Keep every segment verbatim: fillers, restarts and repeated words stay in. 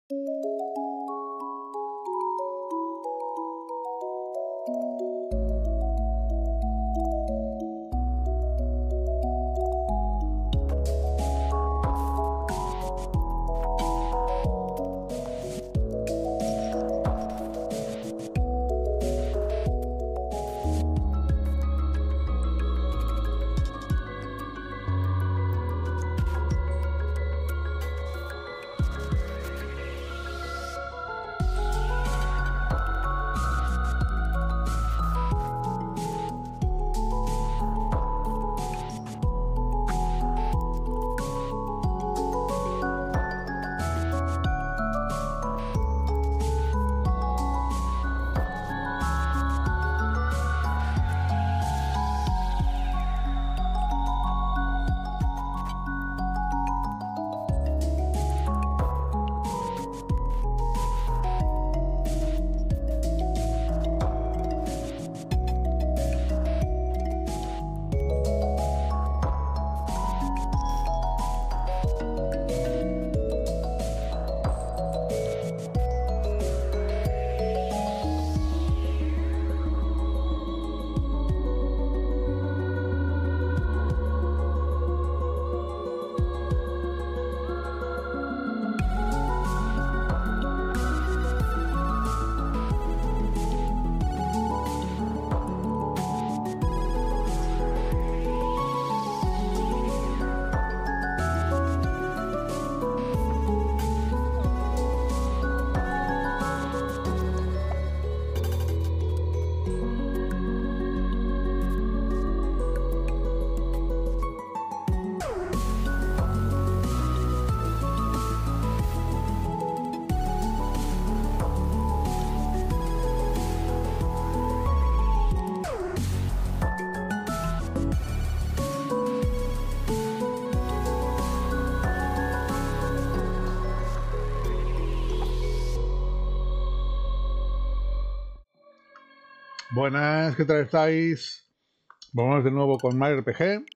Buenas, ¿qué tal estáis? Vamos de nuevo con Mario R P G.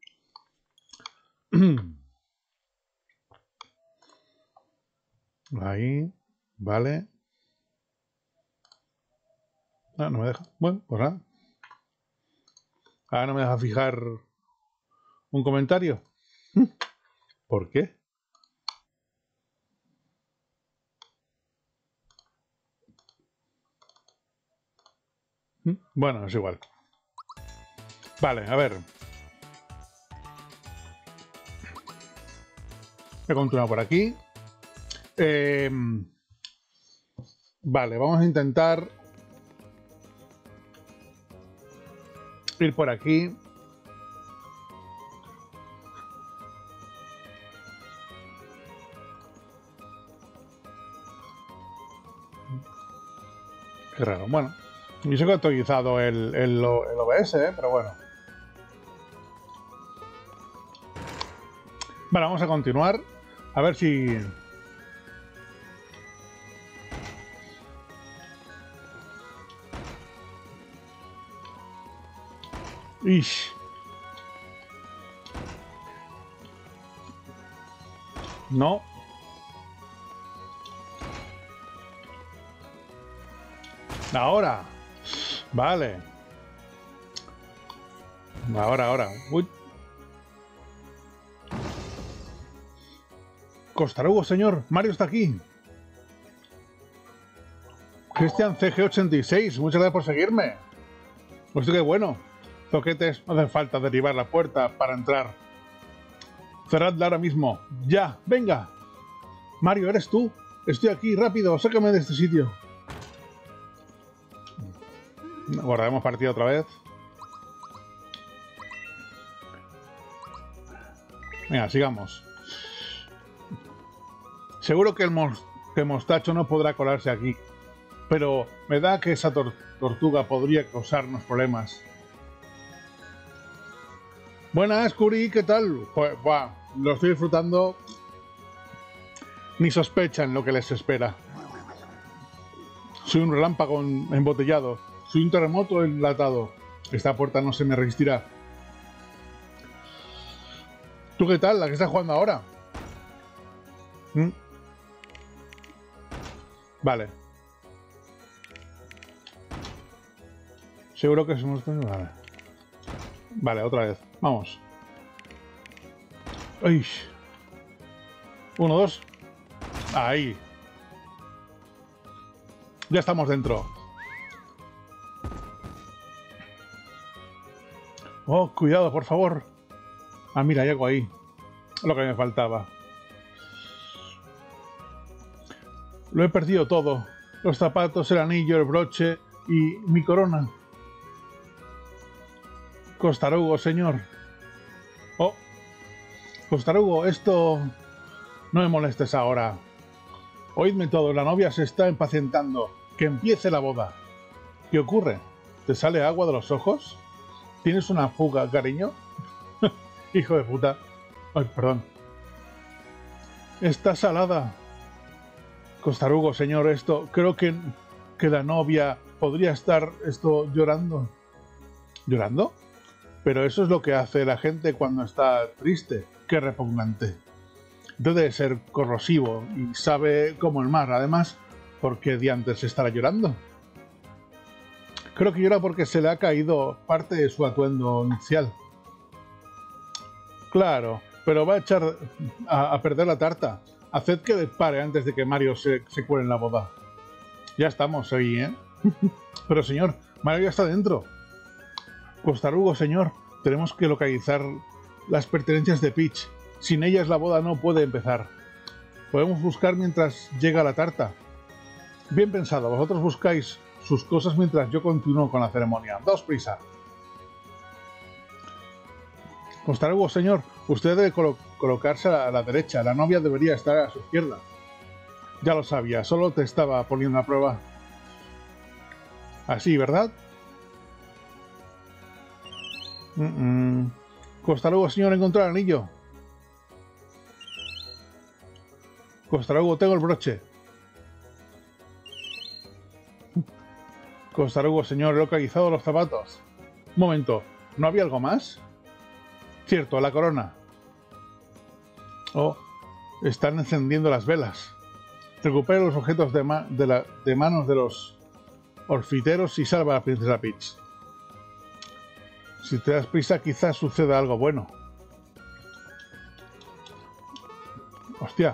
Ahí, vale. Ah, no me deja. Bueno, pues nada. Ahora no me deja fijar un comentario. ¿Por qué? Bueno, es igual. Vale, a ver. He continuado por aquí. Eh, vale, vamos a intentar ir por aquí. Qué raro. Bueno, yo sé que he actualizado el, el, el O B S, ¿eh? Pero bueno. Vale, vamos a continuar. A ver si... Ish. No. Ahora. Vale. Ahora, ahora. Uy. Costarugo, señor. Mario está aquí. Cristian C G ochenta y seis. Muchas gracias por seguirme. Hostia, qué bueno. Zoquetes, no hace falta derribar la puerta para entrar. Cerradla ahora mismo. ¡Ya! ¡Venga! Mario, ¿eres tú? Estoy aquí, rápido, sácame de este sitio. Guardaremos partida otra vez. Venga, sigamos. Seguro que el, mos que el mostacho no podrá colarse aquí. Pero me da que esa tor tortuga podría causarnos problemas. Buenas, Curi, ¿qué tal? Pues, buah, lo estoy disfrutando. Ni sospechan lo que les espera. Soy un relámpago embotellado. Soy un terremoto enlatado. Esta puerta no se me resistirá. ¿Tú qué tal? ¿La que estás jugando ahora? ¿Mm? Vale. Seguro que somos... Vale. Vale, otra vez. Vamos. ¡Ay! Uno, dos. Ahí. Ya estamos dentro. Oh, cuidado, por favor. Ah, mira, hay algo ahí. Lo que me faltaba. Lo he perdido todo. Los zapatos, el anillo, el broche y mi corona. Costarugo, señor. Oh. Costarugo, esto... No me molestes ahora. Oídme todo, la novia se está impacientando. Que empiece la boda. ¿Qué ocurre? ¿Te sale agua de los ojos? ¿Tienes una fuga, cariño? Hijo de puta. Ay, perdón. Está salada. Costarugo, señor, esto... Creo que, que la novia podría estar esto llorando. ¿Llorando? Pero eso es lo que hace la gente cuando está triste. Qué repugnante. Debe ser corrosivo y sabe como el mar. Además, ¿por qué diantres estará llorando? Creo que llora porque se le ha caído parte de su atuendo nupcial. Claro, pero va a echar a, a perder la tarta. Haced que dispare antes de que Mario se, se cuele en la boda. Ya estamos ahí, ¿eh? Pero señor, Mario ya está dentro. Costarugo, señor, tenemos que localizar las pertenencias de Peach. Sin ellas la boda no puede empezar. Podemos buscar mientras llega la tarta. Bien pensado, vosotros buscáis sus cosas mientras yo continúo con la ceremonia. Daos prisa. Costarugo, señor, usted debe colo colocarse a la derecha. La novia debería estar a su izquierda. Ya lo sabía, solo te estaba poniendo a prueba. Así, ¿verdad? Mm -mm. Costarugo, señor, encontró el anillo. Costarugo, tengo el broche. Costarugo, señor, he localizado los zapatos. Un momento, ¿no había algo más? Cierto, la corona. Oh, están encendiendo las velas. Recupera los objetos de, ma de, la de manos de los orfiteros y salva a la princesa Peach. Si te das prisa, quizás suceda algo bueno. Hostia.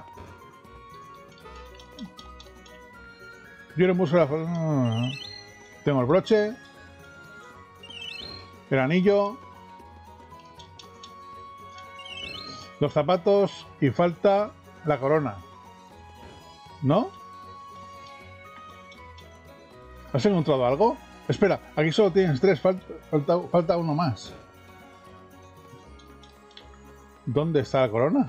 Yo no busco la... Tengo el broche. El anillo. Los zapatos. Y falta la corona. ¿No? ¿Has encontrado algo? Espera, aquí solo tienes tres. Falta, falta, falta uno más. ¿Dónde está la corona?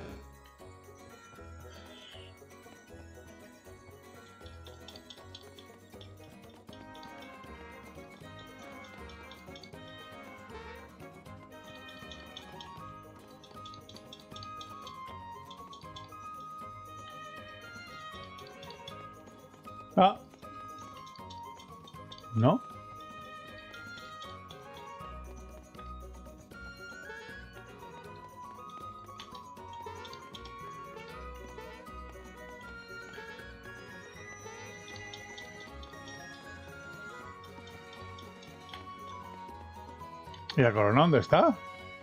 Ah. ¿No? ¿Y la corona dónde está?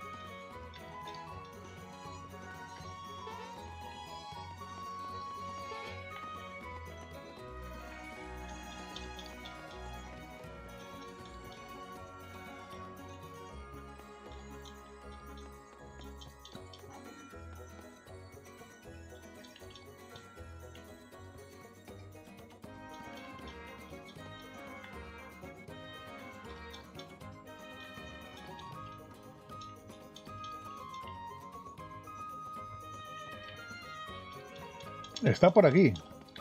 Está por aquí.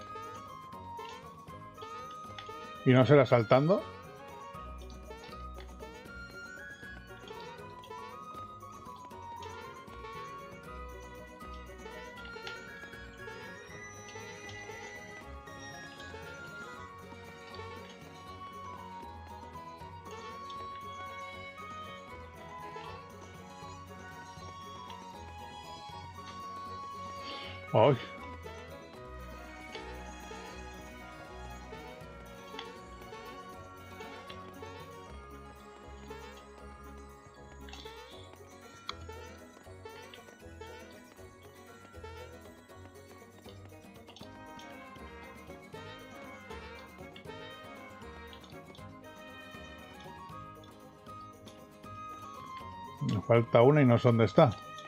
¿Y no será saltando? ¡Ay! Me falta una y no sé dónde está.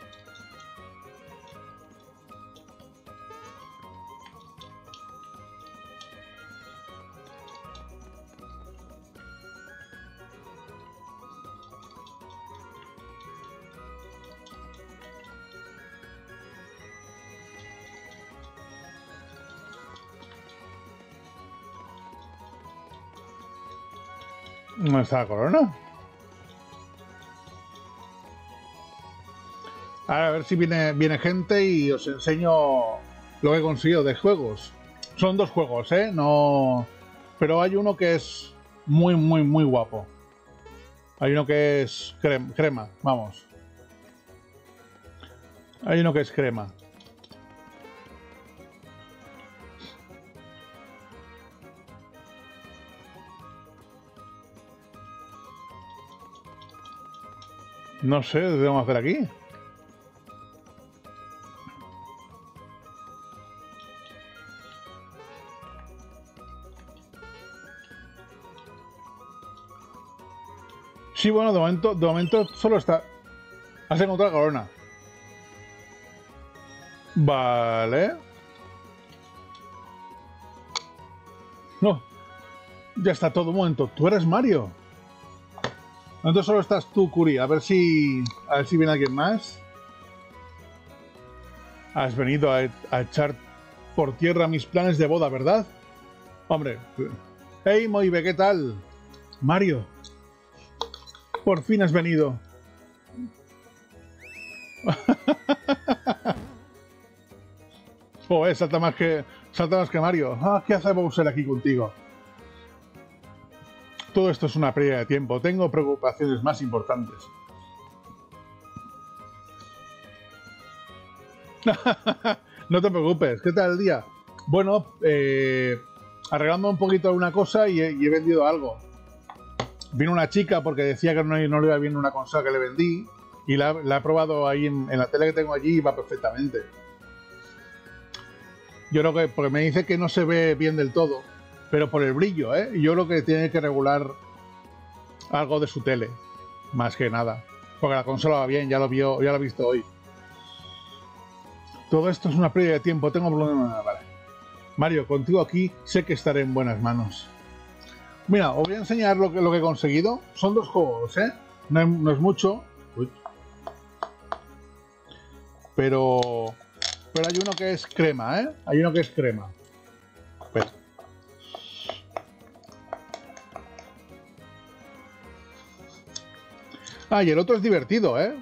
¿Dónde está la corona? Ahora a ver si viene, viene gente y os enseño lo que he conseguido de juegos. Son dos juegos, ¿eh? No... Pero hay uno que es muy, muy, muy guapo. Hay uno que es crema, crema, vamos. Hay uno que es crema. No sé, ¿qué vamos a hacer aquí? Sí, bueno, de momento, de momento solo está... Has encontrado la corona. Vale. No. Ya está todo. Un momento. ¿Tú eres Mario? Entonces solo estás tú, Curi. A ver si... A ver si viene alguien más. Has venido a, a echar por tierra mis planes de boda, ¿verdad? Hombre. Hey, Moibe, ¿qué tal? Mario. Por fin has venido. Oh, eh, salta más que... Salta más que Mario. Ah, ¿qué hace Bowser aquí contigo? Todo esto es una pérdida de tiempo. Tengo preocupaciones más importantes. No te preocupes. ¿Qué tal el día? Bueno, eh, arreglando un poquito una cosa y he, y he vendido algo. Vino una chica porque decía que no, no le iba bien una consola que le vendí y la, la he probado ahí en, en la tele que tengo allí y va perfectamente. Yo creo que, porque me dice que no se ve bien del todo, pero por el brillo, ¿eh? Yo creo que tiene que regular algo de su tele, más que nada. Porque la consola va bien, ya lo vio, ya lo he visto hoy. Todo esto es una pérdida de tiempo, tengo problemas. Vale. Mario, contigo aquí sé que estaré en buenas manos. Mira, os voy a enseñar lo que, lo que he conseguido. Son dos juegos, ¿eh? No, es, no es mucho. Uy. Pero... Pero hay uno que es crema, ¿eh? Hay uno que es crema. Espera. Ah, y el otro es divertido, ¿eh?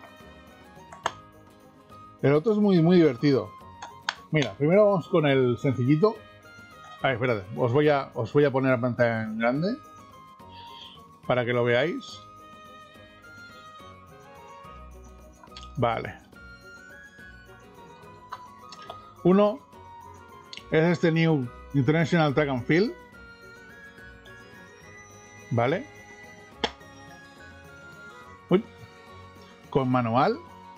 El otro es muy, muy divertido. Mira, primero vamos con el sencillito. A ver, espérate. Os voy a, os voy a poner la pantalla en grande para que lo veáis. Vale. Uno es este New International Track and Field. Vale. Uy. Con manual.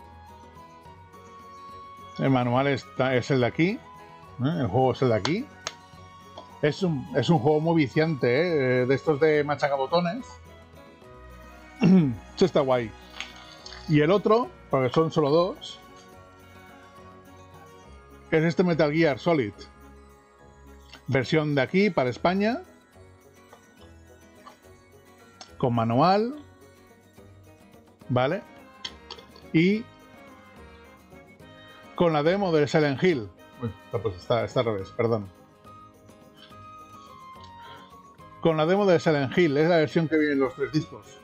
El manual está, es el de aquí. ¿eh? El juego es el de aquí. Es un, es un juego muy viciante, ¿eh? De estos de machacabotones. Esto está guay. Y el otro, porque son solo dos, es este Metal Gear Solid. Versión de aquí para España. Con manual. Vale. Y con la demo del Silent Hill. Uy, pues está, está al revés, perdón. Con la demo de Silent Hill, es la versión que viene en los tres discos.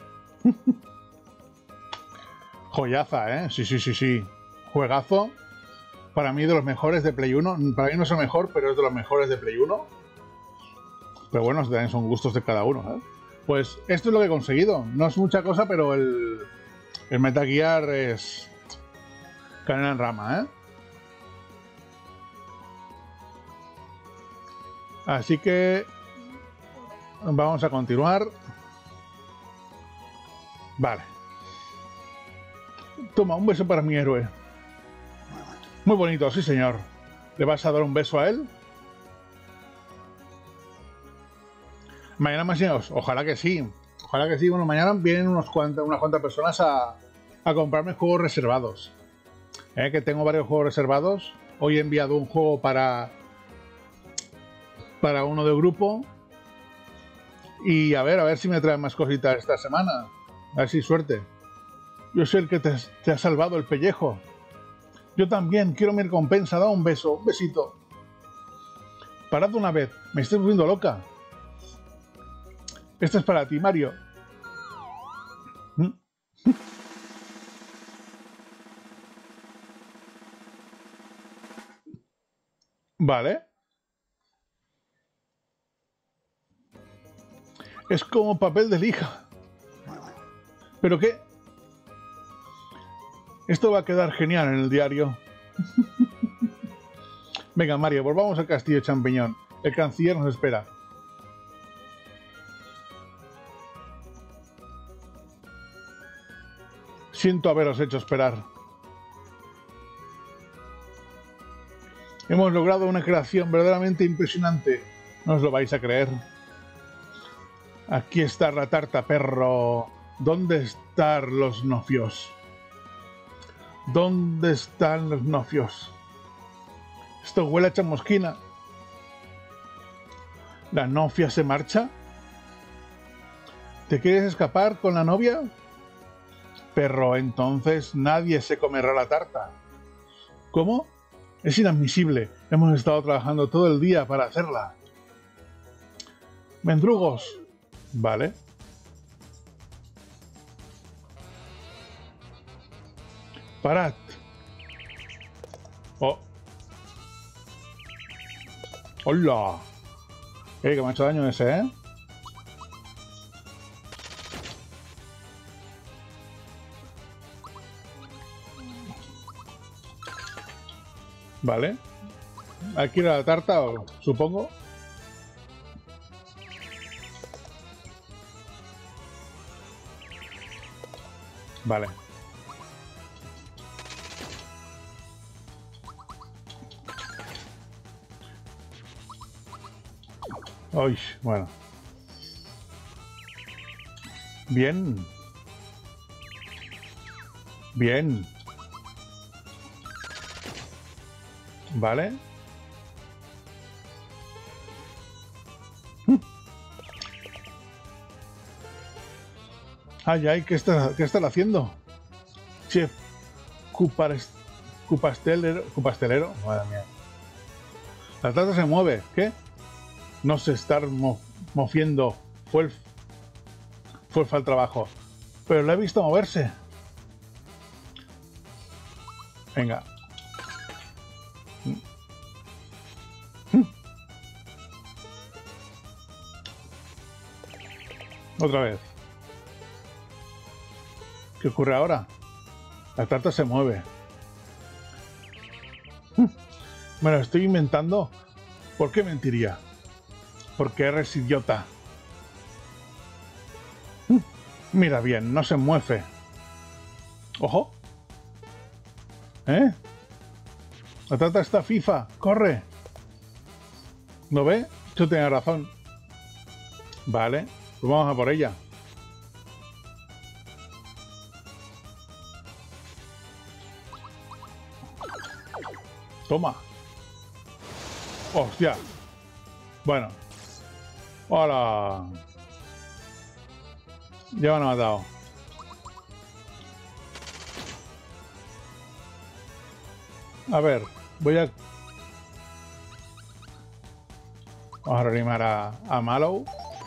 Joyaza, ¿eh? Sí, sí, sí, sí. Juegazo. Para mí de los mejores de Play uno. Para mí no es el mejor, pero es de los mejores de Play uno. Pero bueno, también son gustos de cada uno, ¿eh? Pues esto es lo que he conseguido. No es mucha cosa, pero el, el Metal Gear es canela en rama, ¿eh? Así que vamos a continuar. Vale. Toma, un beso para mi héroe. Muy bonito, sí señor. ¿Le vas a dar un beso a él? Mañana más o menos, ojalá que sí. Ojalá que sí. Bueno, mañana vienen unos cuantos, unas cuantas personas a, a comprarme juegos reservados. ¿Eh? Que tengo varios juegos reservados. Hoy he enviado un juego para, para uno de grupo. Y a ver, a ver si me traen más cositas esta semana. A ver si suerte. Yo soy el que te, te ha salvado el pellejo. Yo también quiero mi recompensa. Da un beso, un besito. Parad una vez. Me estoy volviendo loca. Esto es para ti, Mario. Vale. Es como papel de lija. ¿Pero qué? Esto va a quedar genial en el diario. Venga, Mario, volvamos al castillo champiñón. El canciller nos espera. Siento haberos hecho esperar. Hemos logrado una creación verdaderamente impresionante. No os lo vais a creer. Aquí está la tarta, perro. ¿Dónde están los nofios? ¿Dónde están los nofios? Esto huele a chamusquina. ¿La novia se marcha? ¿Te quieres escapar con la novia? Perro, entonces nadie se comerá la tarta. ¿Cómo? Es inadmisible. Hemos estado trabajando todo el día para hacerla. Mendrugos. Vale. Parad. Oh. ¡Hola! Eh, que me ha hecho daño ese, ¿eh? Vale. Aquí era la tarta, supongo. Vale. Uy, bueno. Bien. Bien. Vale. Ay, ay, ¿qué está, qué están haciendo? Chef Cupares, Cupastelero, Cupastelero, madre mía. La tarta se mueve, ¿qué? No se está mo moviendo. Fue el, fue el trabajo. Pero la he visto moverse. Venga. Otra vez. ¿Qué ocurre ahora? La tarta se mueve. Me lo estoy inventando. ¿Por qué mentiría? Porque eres idiota. Mira bien, no se mueve. Ojo. ¿Eh? La tarta está FIFA. ¡Corre! ¿No ve? Yo tenía razón. Vale. Pues vamos a por ella. Toma. Hostia. Bueno. Hola. Ya me han matado. A ver. Voy a... Vamos a reanimar a, a Mallow.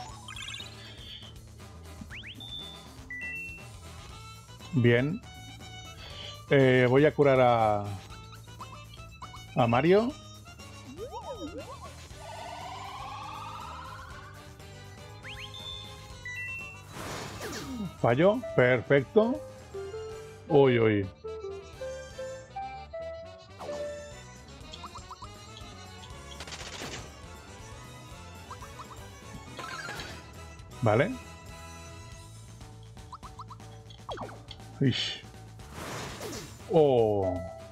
Bien. Eh, voy a curar a... A Mario. Fallo. Perfecto. Uy, uy. Vale. Ish. Oh.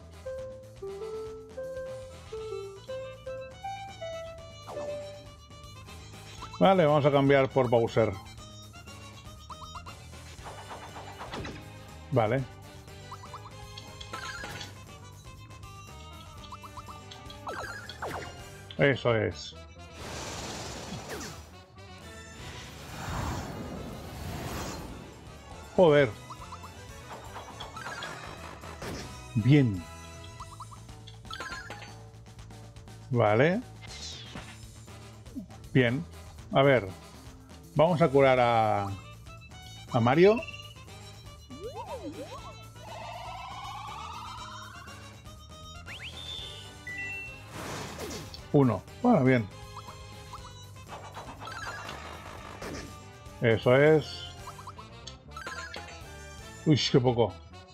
Vale, vamos a cambiar por Bowser. Vale. Eso es. Joder. Bien. Vale. Bien. A ver. Vamos a curar a... a Mario. Uno. Bueno, bien. Eso es. Uy, qué poco.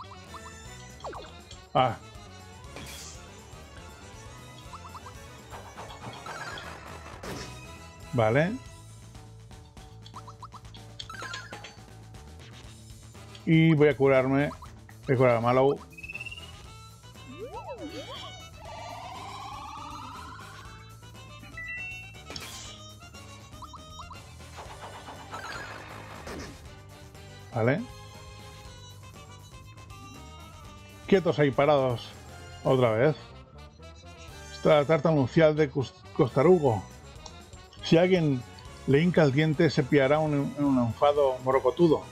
Ah. Vale. Y voy a curarme. Voy a curar a Mallow. Vale. Quietos ahí, parados. Otra vez. Esta la tarta nupcial de Costarugo. Si alguien le hinca el diente, se pillará un, un enfado morocotudo.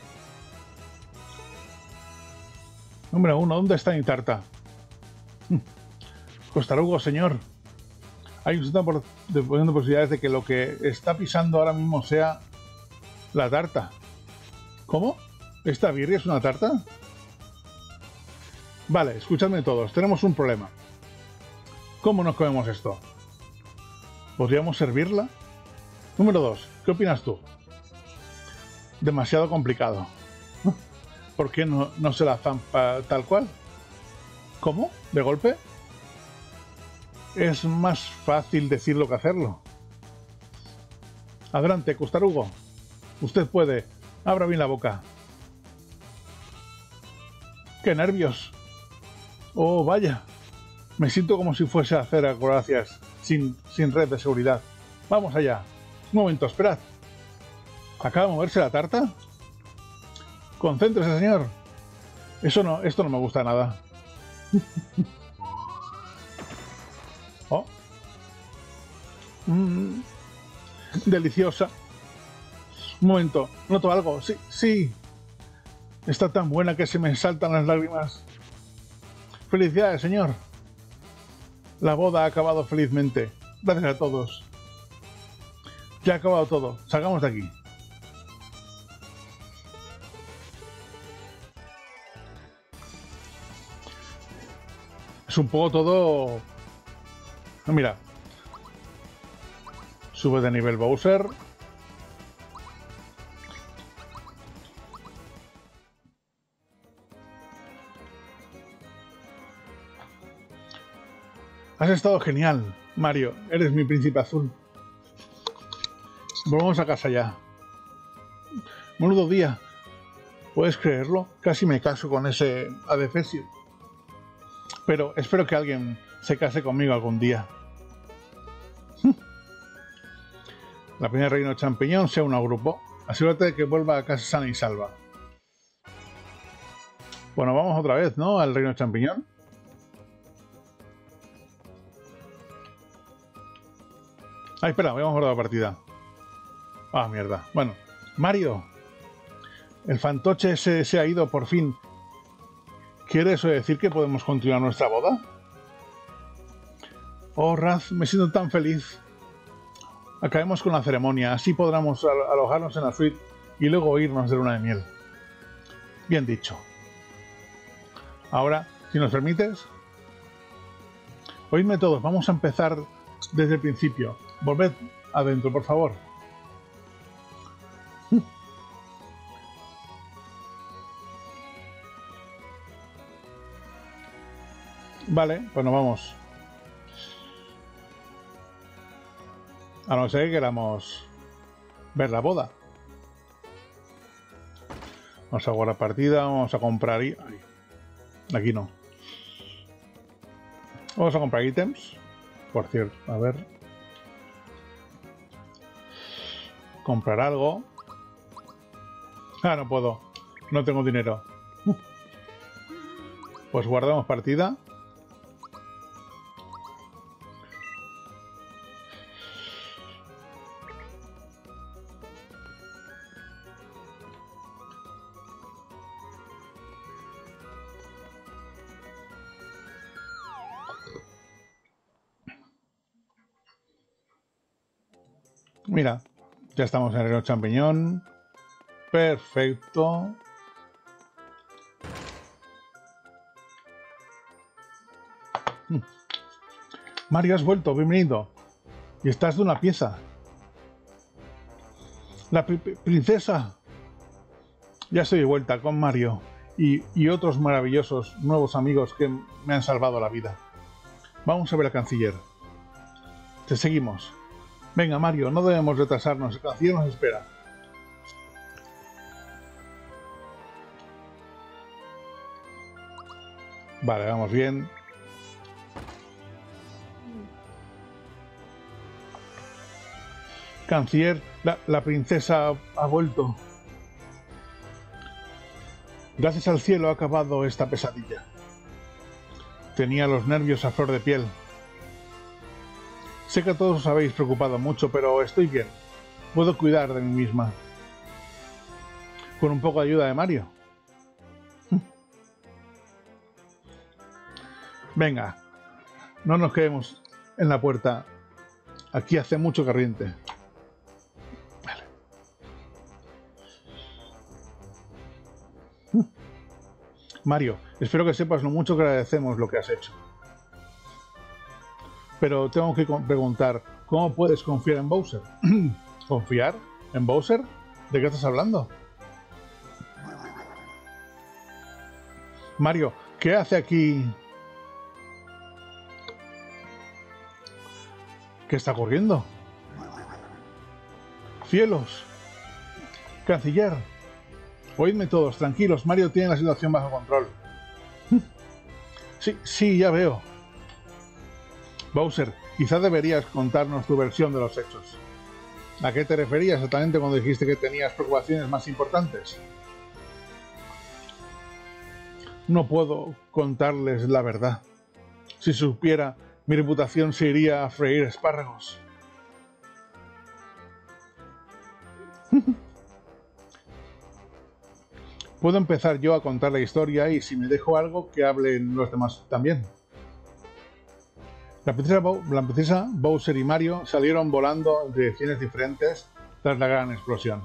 Número uno, ¿dónde está mi tarta? Costarugo, señor. Hay un setenta por ciento de posibilidades de que lo que está pisando ahora mismo sea la tarta. ¿Cómo? ¿Esta birria es una tarta? Vale, escuchadme todos, tenemos un problema. ¿Cómo nos comemos esto? ¿Podríamos servirla? Número dos, ¿qué opinas tú? Demasiado complicado. ¿Por qué no, no se la zampa tal cual? ¿Cómo? ¿De golpe? Es más fácil decirlo que hacerlo. Adelante, Costarugo. Usted puede. Abra bien la boca. ¡Qué nervios! ¡Oh, vaya! Me siento como si fuese a hacer acrobacias sin, sin red de seguridad. ¡Vamos allá! Un momento, esperad. ¿Acaba de moverse la tarta? Concéntrese, señor. Eso no, esto no me gusta nada. Oh. Mm. Deliciosa. Un momento, noto algo. Sí, sí. Está tan buena que se me saltan las lágrimas. Felicidades, señor. La boda ha acabado felizmente. Gracias a todos. Ya ha acabado todo. Salgamos de aquí. Es un poco todo... Mira. Sube de nivel Bowser. Has estado genial, Mario. Eres mi príncipe azul. Volvamos a casa ya. Menudo día. ¿Puedes creerlo? Casi me caso con ese adefesio. Pero espero que alguien se case conmigo algún día. La primera reino champiñón se une al grupo. Asegúrate de que vuelva a casa sana y salva. Bueno, vamos otra vez, ¿no? Al reino champiñón. Ay, espera, voy a guardar la partida. Ah, mierda. Bueno, Mario. El fantoche se, se ha ido por fin. ¿Quiere eso decir que podemos continuar nuestra boda? Oh, Raz, me siento tan feliz. Acabemos con la ceremonia, así podremos alojarnos en la suite y luego irnos de luna de miel. Bien dicho. Ahora, si nos permites... Oídme todos, vamos a empezar desde el principio. Volved adentro, por favor. Vale, pues nos vamos. A no ser que queramos ver la boda. Vamos a guardar partida, vamos a comprar... Ay, aquí no. Vamos a comprar ítems. Por cierto, a ver. Comprar algo. Ah, no puedo. No tengo dinero. Pues guardamos partida. Mira, ya estamos en el reino champiñón. Perfecto. Mario, has vuelto, bienvenido. Y estás de una pieza. La pri princesa. Ya estoy de vuelta con Mario y, y otros maravillosos nuevos amigos que me han salvado la vida. Vamos a ver al canciller. Te seguimos. Venga, Mario, no debemos retrasarnos. El canciller nos espera. Vale, vamos bien. Canciller, la, la princesa ha vuelto. Gracias al cielo ha acabado esta pesadilla. Tenía los nervios a flor de piel. Sé que a todos os habéis preocupado mucho, pero estoy bien. Puedo cuidar de mí misma. Con un poco de ayuda de Mario. Venga, no nos quedemos en la puerta. Aquí hace mucho corriente. Vale. Mario, espero que sepas lo mucho que agradecemos lo que has hecho. Pero tengo que preguntar, ¿cómo puedes confiar en Bowser? ¿Confiar en Bowser? ¿De qué estás hablando? Mario, ¿qué hace aquí? ¿Qué está ocurriendo? ¡Cielos! ¡Canciller! Oídme todos, tranquilos, Mario tiene la situación bajo control. Sí, sí, ya veo. Bowser, quizá deberías contarnos tu versión de los hechos. ¿A qué te referías exactamente cuando dijiste que tenías preocupaciones más importantes? No puedo contarles la verdad. Si supiera, mi reputación se iría a freír espárragos. Puedo empezar yo a contar la historia y si me dejo algo, que hablen los demás también. La princesa, Bo la princesa Bowser y Mario salieron volando en direcciones diferentes tras la gran explosión.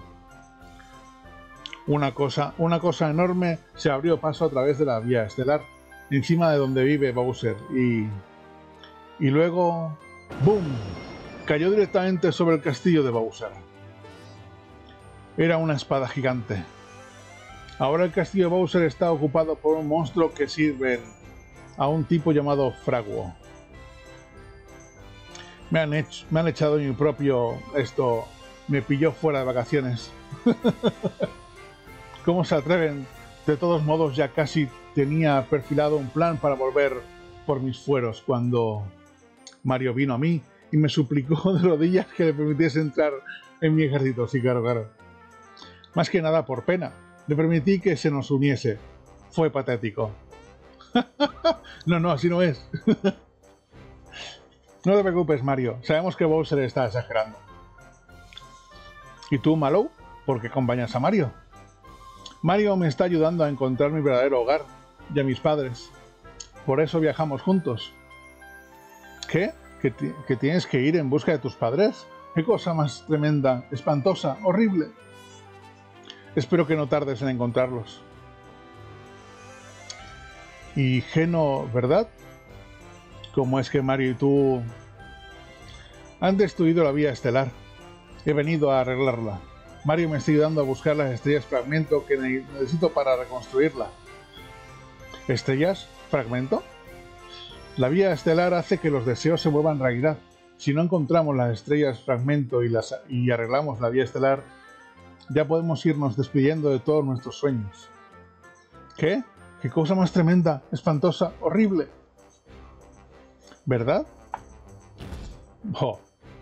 Una cosa, una cosa enorme se abrió paso a través de la vía estelar, encima de donde vive Bowser, y... Y luego... ¡Boom! Cayó directamente sobre el castillo de Bowser. Era una espada gigante. Ahora el castillo de Bowser está ocupado por un monstruo que sirve a un tipo llamado Fraguo. Me han, hecho, me han echado mi propio... Esto me pilló fuera de vacaciones. ¿Cómo se atreven? De todos modos, ya casi tenía perfilado un plan para volver por mis fueros cuando Mario vino a mí y me suplicó de rodillas que le permitiese entrar en mi ejército. Sí, claro, claro. Más que nada por pena. Le permití que se nos uniese. Fue patético. No, no, así no es. No te preocupes, Mario. Sabemos que Bowser está exagerando. ¿Y tú, Mallow? ¿Por qué acompañas a Mario? Mario me está ayudando a encontrar mi verdadero hogar y a mis padres. Por eso viajamos juntos. ¿Qué? ¿Que, ¿Que tienes que ir en busca de tus padres? ¡Qué cosa más tremenda, espantosa, horrible! Espero que no tardes en encontrarlos. Y Geno, ¿verdad? ¿Cómo es que Mario y tú han destruido la vía estelar? He venido a arreglarla. Mario me está ayudando a buscar las estrellas fragmento que necesito para reconstruirla. ¿Estrellas? ¿Fragmento? La vía estelar hace que los deseos se vuelvan realidad. Si no encontramos las estrellas fragmento y, las, y arreglamos la vía estelar, ya podemos irnos despidiendo de todos nuestros sueños. ¿Qué? ¿Qué cosa más tremenda, espantosa, horrible? ¿Verdad? Oh.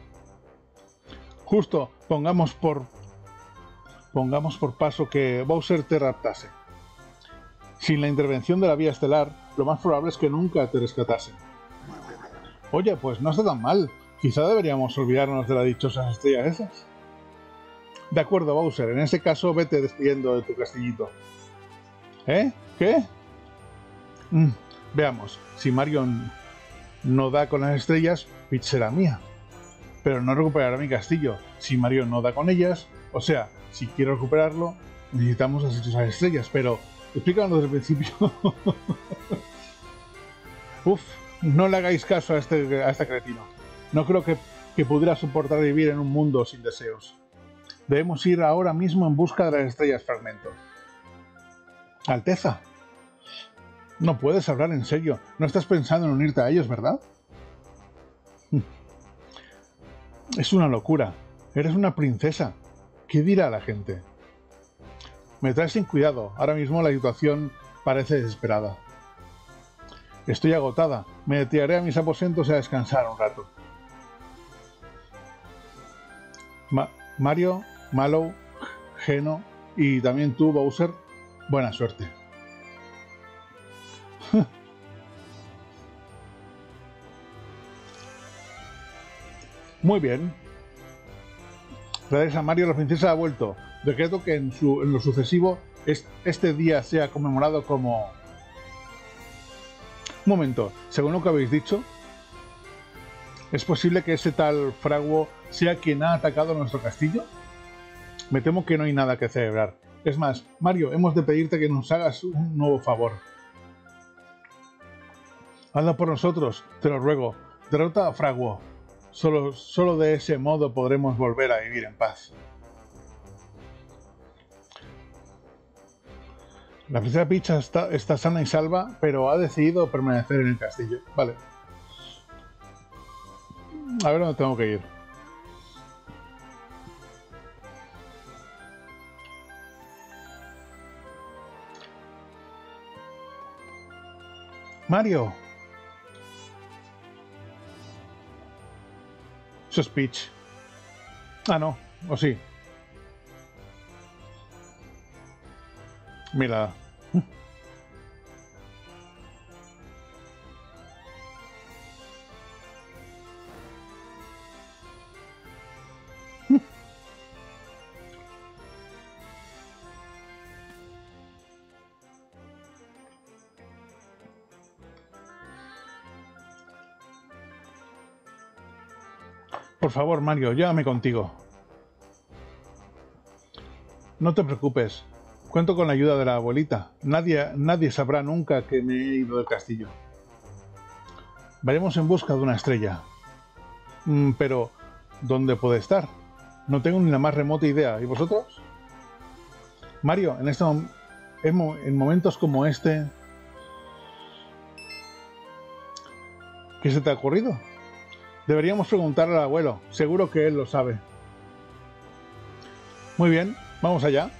Justo, pongamos por... Pongamos por paso que Bowser te raptase. Sin la intervención de la vía estelar, lo más probable es que nunca te rescatasen. Oye, pues no está tan mal. Quizá deberíamos olvidarnos de las dichosas estrellas esas. De acuerdo, Bowser. En ese caso, vete despidiendo de tu castillito. ¿Eh? ¿Qué? Mm, veamos. Si Mario no da con las estrellas, Peach será mía. pero no recuperará mi castillo si Mario no da con ellas. O sea, si quiero recuperarlo, necesitamos las hechizas estrellas, pero explícanos desde el principio. Uf, no le hagáis caso a este, a este cretino. No creo que, que pudiera soportar vivir en un mundo sin deseos. Debemos ir ahora mismo en busca de las estrellas fragmento. Alteza, no puedes hablar en serio. No estás pensando en unirte a ellos, ¿verdad? Es una locura. Eres una princesa. ¿Qué dirá la gente? Me traes sin cuidado. Ahora mismo la situación parece desesperada. Estoy agotada. Me retiraré a mis aposentos a descansar un rato. Ma Mario, Mallow, Geno y también tú, Bowser, buena suerte. Muy bien. Gracias a Mario, la princesa ha vuelto. Decreto que en, su, en lo sucesivo es, este día sea conmemorado como... Un momento, según lo que habéis dicho, ¿es posible que ese tal Fraguo sea quien ha atacado nuestro castillo? Me temo que no hay nada que celebrar. Es más, Mario, hemos de pedirte que nos hagas un nuevo favor. Hazlo por nosotros, te lo ruego. Derrota a Fraguo. Solo, solo de ese modo podremos volver a vivir en paz. La princesa Peach está, está sana y salva, pero ha decidido permanecer en el castillo. Vale. A ver dónde tengo que ir. Mario. Eso es Peach. Ah, no. O sí. Mira. Por favor, Mario, llévame contigo. No te preocupes. Cuento con la ayuda de la abuelita. Nadie, nadie sabrá nunca que me he ido del castillo. Vayamos en busca de una estrella. Mm, pero, ¿dónde puede estar? No tengo ni la más remota idea. ¿Y vosotros? Mario, en, este mom en, mo en momentos como este... ¿Qué se te ha ocurrido? Deberíamos preguntarle al abuelo. Seguro que él lo sabe. Muy bien, vamos allá.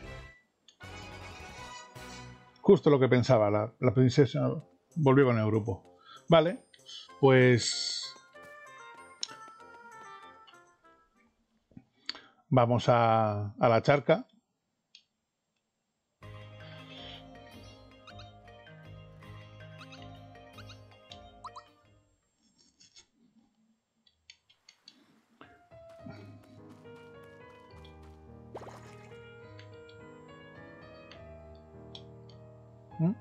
Justo lo que pensaba. La, la princesa volvió con el grupo. Vale, pues... Vamos a, a la charca. ¿Mm?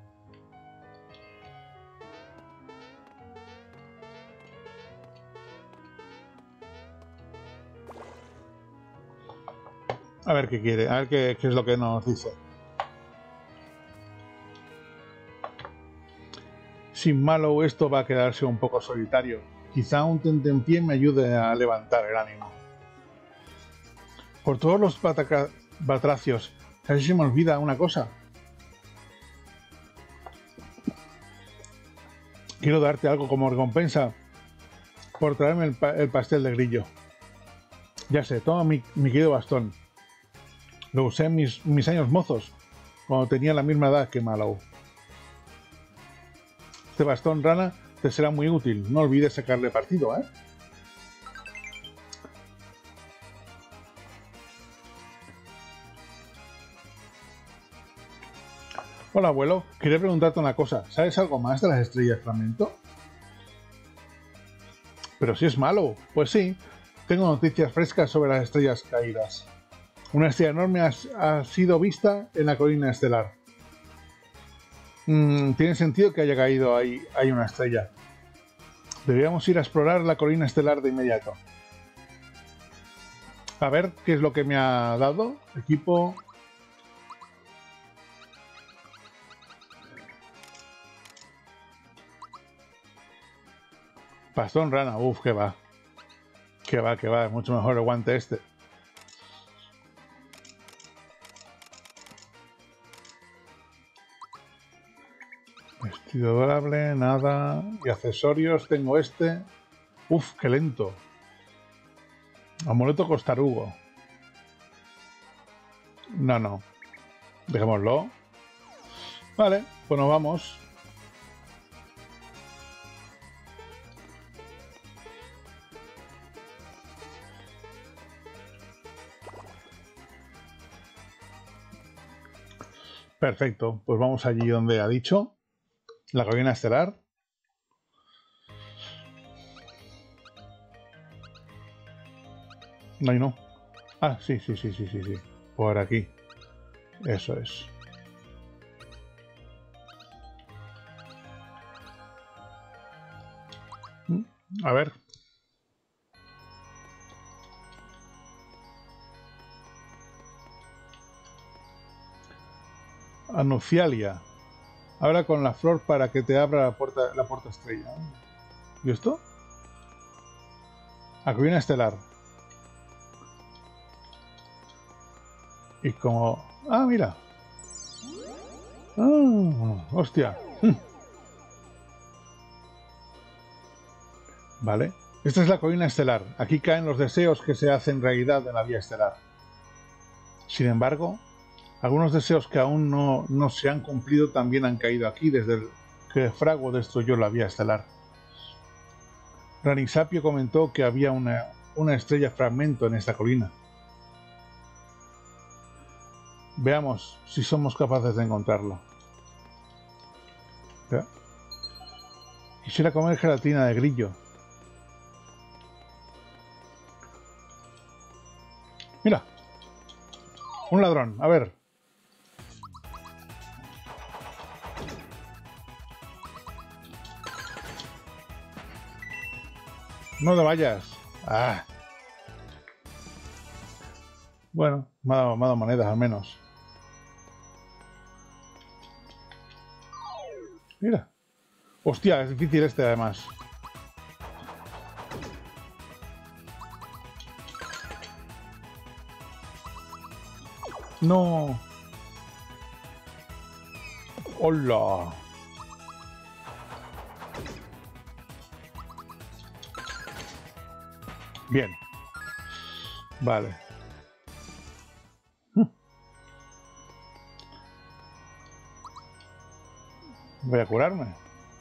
A ver qué quiere, a ver qué, qué es lo que nos dice. Sin Mallow esto va a quedarse un poco solitario. Quizá un tentempié me ayude a levantar el ánimo. Por todos los batracios, casi se me olvida una cosa. Quiero darte algo como recompensa por traerme el, pa el pastel de grillo. Ya sé, toma mi, mi querido bastón. Lo usé en mis, mis años mozos, cuando tenía la misma edad que Mallow. Este bastón rana te será muy útil. No olvides sacarle partido, ¿eh? Hola, abuelo. Quería preguntarte una cosa. ¿Sabes algo más de las estrellas fragmento? Pero si es malo. Pues sí. Tengo noticias frescas sobre las estrellas caídas. Una estrella enorme ha, ha sido vista en la colina estelar. Mm, tiene sentido que haya caído ahí, ahí una estrella. Deberíamos ir a explorar la colina estelar de inmediato. A ver qué es lo que me ha dado. Equipo. Pastón rana. Uf, que va. Que va, que va. Es mucho mejor el guante este. Vestido dorable, nada. Y accesorios tengo este. Uf, qué lento. Amuleto costarugo. No, no. Dejémoslo. Vale, pues nos vamos. Perfecto, pues vamos allí donde ha dicho. La colina estelar. No, no. Ah, sí, sí, sí, sí, sí, sí. Por aquí. Eso es. A ver. Anuncialia. Habla con la flor para que te abra la puerta, la puerta estrella. ¿Y esto? Acuina estelar. Y como... Ah, mira. Ah, hostia. Vale. Esta es la colina estelar. Aquí caen los deseos que se hacen realidad en la vía estelar. Sin embargo, algunos deseos que aún no, no se han cumplido también han caído aquí desde el que Frago destruyó la vía estelar. Ranisapio comentó que había una, una estrella fragmento en esta colina. Veamos si somos capaces de encontrarlo. ¿Ya? Quisiera comer gelatina de grillo. Mira. Un ladrón. A ver. No te vayas. Ah. Bueno, me ha dado, me ha dado monedas al menos. Mira. Hostia, es difícil este además. No. Hola. Bien. Vale. Voy a curarme.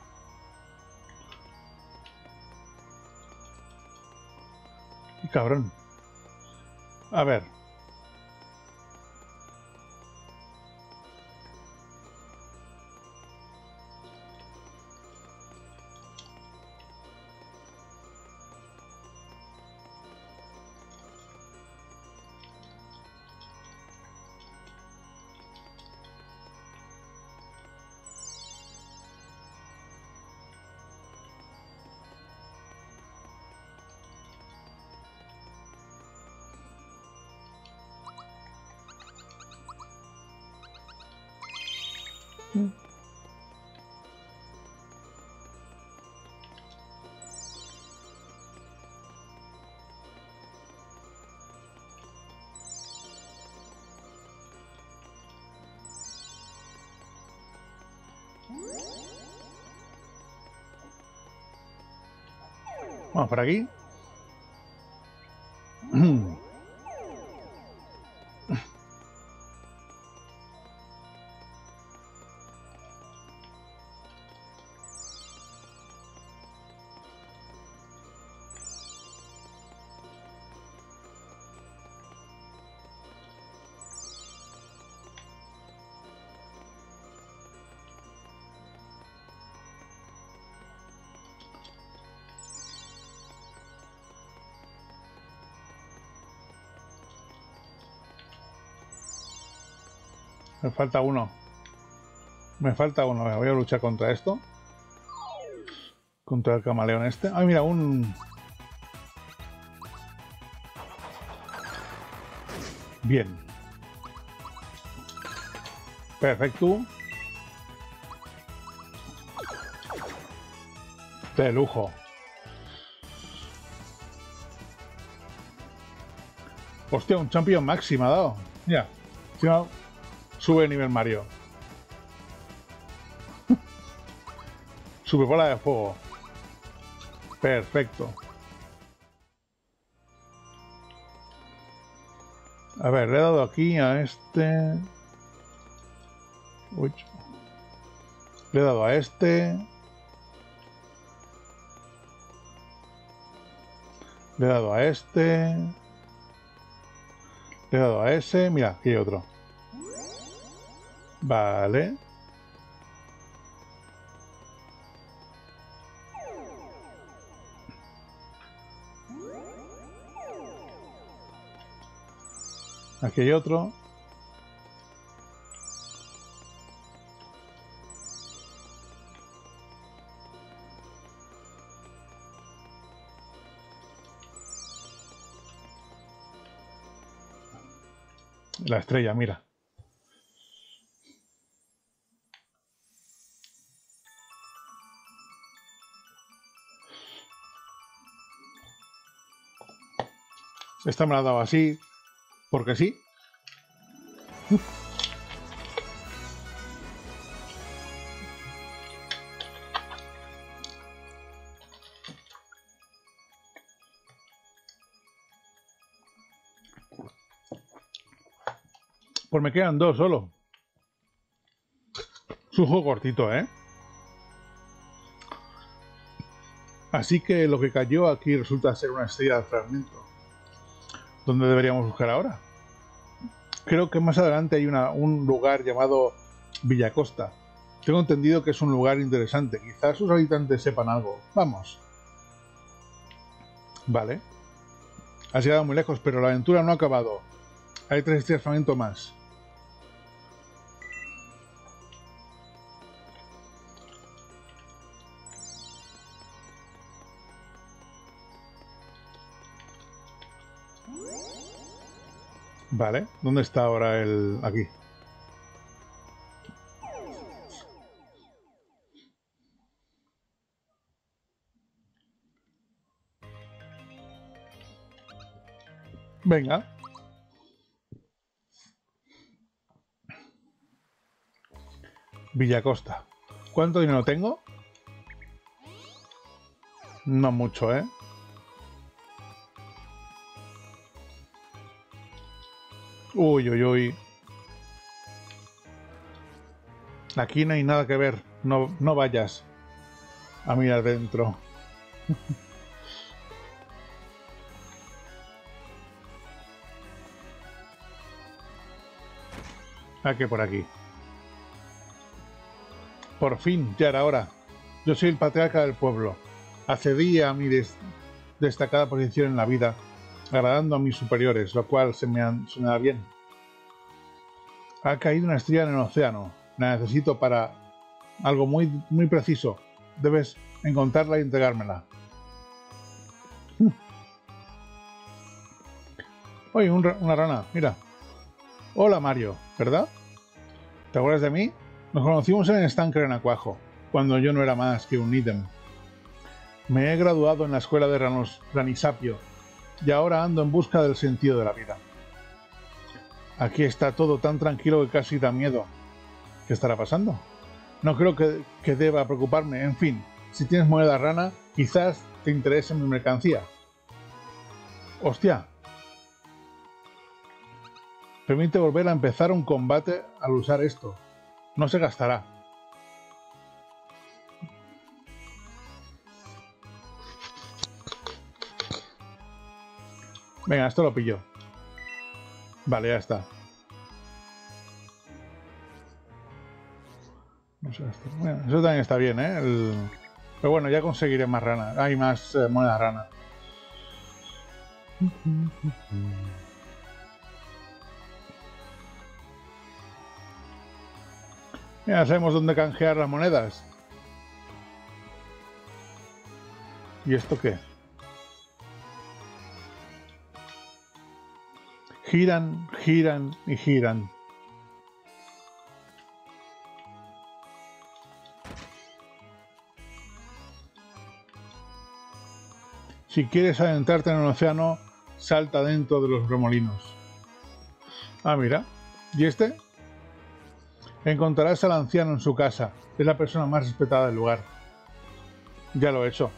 Qué cabrón. A ver. Vamos por aquí. Me falta uno. Me falta uno. Voy a luchar contra esto. Contra el camaleón este. Ay, mira, un... Bien. Perfecto. De lujo. Hostia, un champion máximo ha dado. Ya. Encima sube nivel Mario. Sube bola de fuego. Perfecto. A ver, le he dado aquí a este. Uy. Le he dado a este. Le he dado a este. Le he dado a ese. Mira, aquí hay otro. Vale. Aquí hay otro. La estrella, mira. Esta me la ha dado así, porque sí. Pues me quedan dos solo. Es un juego cortito, ¿eh? Así que lo que cayó aquí resulta ser una estrella de fragmento. ¿Dónde deberíamos buscar ahora? Creo que más adelante hay una, un lugar llamado Villacosta. Tengo entendido que es un lugar interesante. Quizás sus habitantes sepan algo. Vamos. Vale. Has llegado muy lejos, pero la aventura no ha acabado. Hay tres estrellas de fragmento más. Vale, ¿dónde está ahora el...? Aquí. Venga. Villacosta. ¿Cuánto dinero tengo? No mucho, ¿eh? Uy, uy, uy. Aquí no hay nada que ver. No, no vayas a mirar dentro. Aquí por aquí. Por fin, ya era hora. Yo soy el patriarca del pueblo. Accedí a mi des destacada posición en la vida, agradando a mis superiores, lo cual se me, han, se me da bien. Ha caído una estrella en el océano. La necesito para algo muy, muy preciso. Debes encontrarla y entregármela. Oye, un, una rana, mira. Hola Mario, ¿verdad? ¿Te acuerdas de mí? Nos conocimos en el estanque de Renacuajo, cuando yo no era más que un ítem. Me he graduado en la escuela de Ranos, Ranisapio y ahora ando en busca del sentido de la vida. Aquí está todo tan tranquilo que casi da miedo. ¿Qué estará pasando? No creo que, que deba preocuparme. En fin, si tienes moneda rana, quizás te interese mi mercancía. ¡Hostia! Permite volver a empezar un combate al usar esto. No se gastará. Venga, esto lo pillo. Vale, ya está. No sé, esto. Bueno, eso también está bien, ¿eh? El... Pero bueno, ya conseguiré más ranas. Hay más eh, monedas ranas. Ya sabemos dónde canjear las monedas. ¿Y esto qué? Giran, giran y giran. Si quieres adentrarte en el océano, salta dentro de los remolinos. Ah, mira. ¿Y este? Encontrarás al anciano en su casa. Es la persona más respetada del lugar. Ya lo he hecho.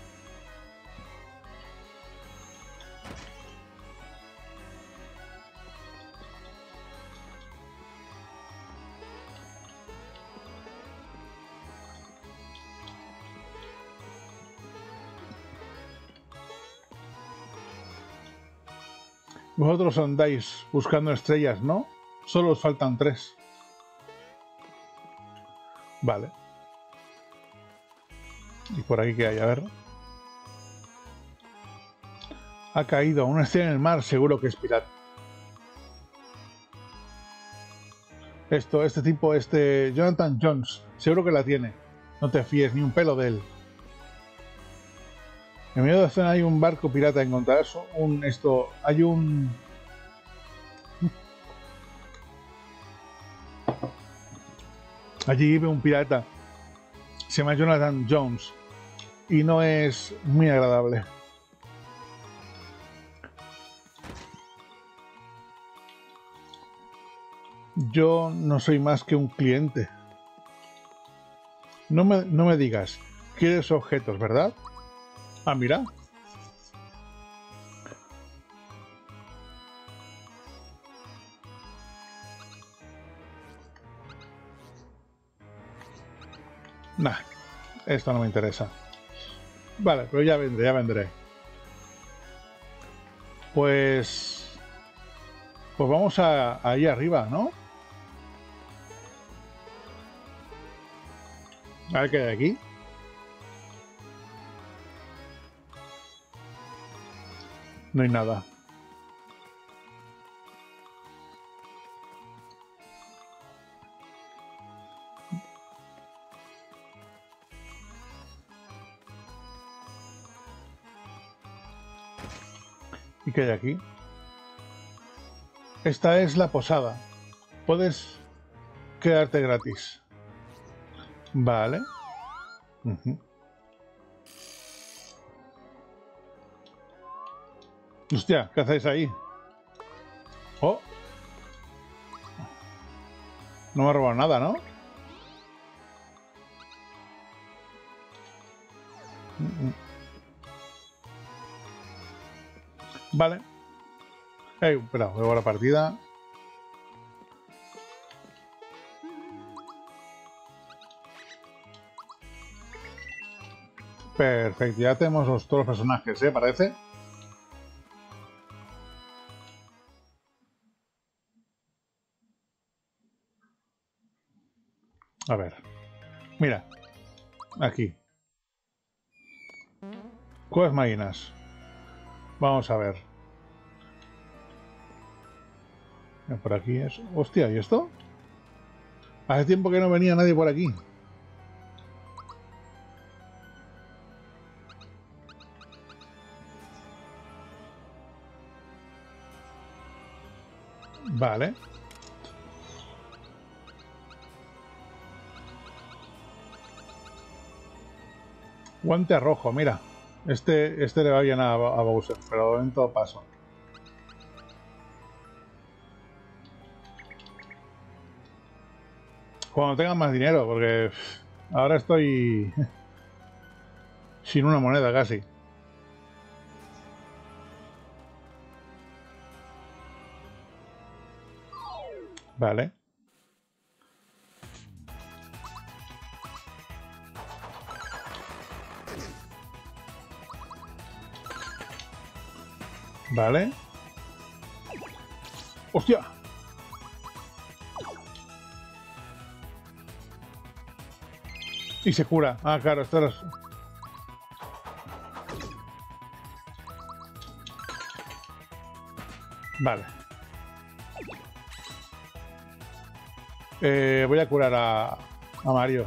Vosotros andáis buscando estrellas, ¿no? Solo os faltan tres. Vale. ¿Y por aquí qué hay? A ver. Ha caído una estrella en el mar, seguro que es pirata. Esto, este tipo, este Jonathan Jones, seguro que la tiene. No te fíes ni un pelo de él. En medio de la zona hay un barco pirata. Encontrarás un esto. Hay un. Allí vive un pirata. Se llama Jonathan Jones. Y no es muy agradable. Yo no soy más que un cliente. No me, no me digas. ¿Quieres objetos, verdad? Ah, mira. Nah, esto no me interesa. Vale, pero ya vendré, ya vendré. Pues... Pues vamos a, ahí arriba, ¿no? A ver qué hay aquí. No hay nada. ¿Y qué hay aquí? Esta es la posada. Puedes quedarte gratis. Vale. Uh-huh. Hostia, ¿qué hacéis ahí? Oh. No me ha robado nada, ¿no? Uh-uh. Vale. Hey, espera, voy a la partida. Perfecto, ya tenemos los, todos los personajes, ¿eh? Parece. A ver. Mira. Aquí. Cuevas marinas. Vamos a ver. Por aquí es... Hostia, ¿y esto? Hace tiempo que no venía nadie por aquí. Vale. Guante rojo, mira. Este, este le va bien a, a Bowser, pero en todo paso. Cuando tenga más dinero, porque ahora estoy sin una moneda casi. Vale. Vale. ¡Hostia! Y se cura. Ah, claro, esto es... Vale. Eh, voy a curar a, a Mario.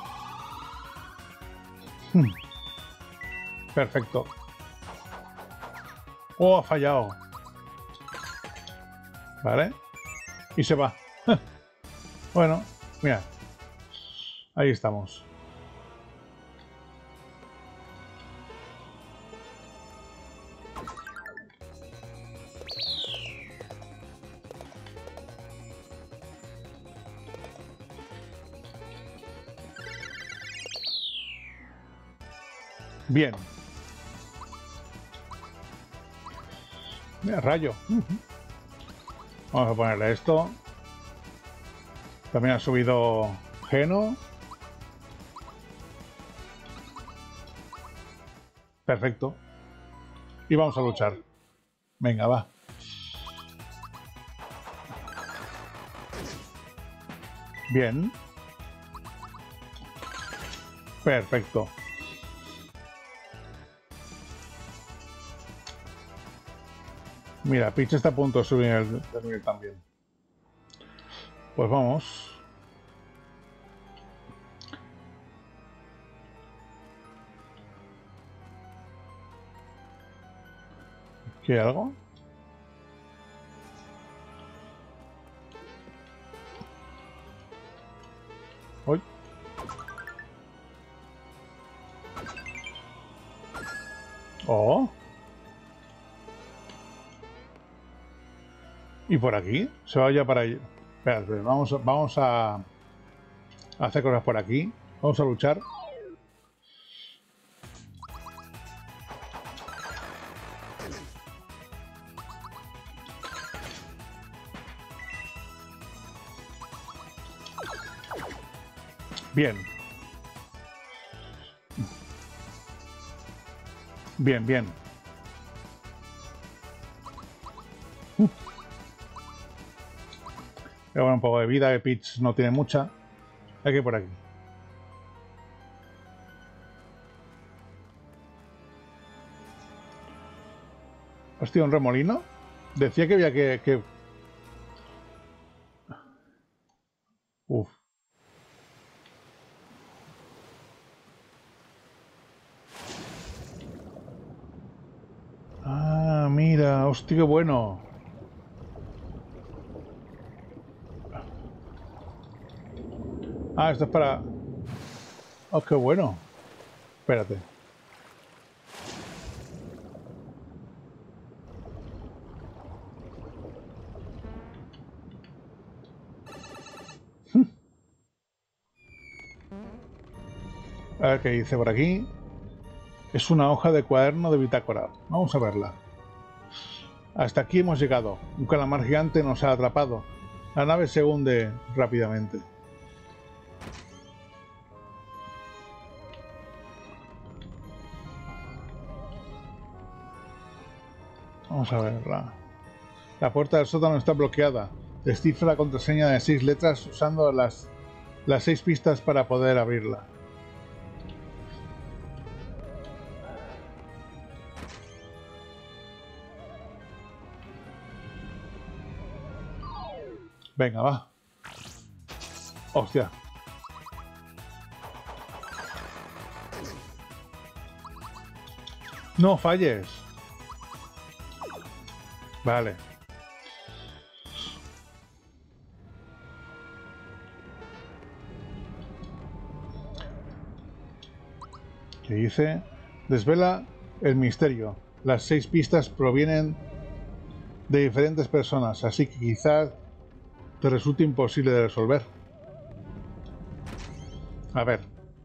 Hmm. Perfecto. Oh, ha fallado. Vale. Y se va. Bueno, mira. Ahí estamos. Bien. Mira, rayo. Vamos a ponerle esto. También ha subido Geno. Perfecto. Y vamos a luchar. Venga, va. Bien. Perfecto. Mira, Peach está a punto de subir el de nivel también. Pues vamos. ¿Aquí hay algo? Uy. Oh. ¿Y por aquí? Se va ya para allá. Espérate, vamos, vamos a hacer cosas por aquí. Vamos a luchar. Bien. Bien, bien. Pero bueno, un poco de vida, que Peach no tiene mucha. Hay que ir por aquí. Hostia, un remolino. Decía que había que... que... Uf. Ah, mira, hostia, qué bueno. Ah, esto es para... Oh, qué bueno. Espérate. A ver qué dice por aquí. Es una hoja de cuaderno de bitácora. Vamos a verla. Hasta aquí hemos llegado. Un calamar gigante nos ha atrapado. La nave se hunde rápidamente. Vamos a verla. La puerta del sótano está bloqueada. Descifra la contraseña de seis letras usando las, las seis pistas para poder abrirla. Venga, va. Hostia. No falles. Vale. ¿Qué dice? Desvela el misterio. Las seis pistas provienen de diferentes personas, así que quizás te resulte imposible de resolver. A ver.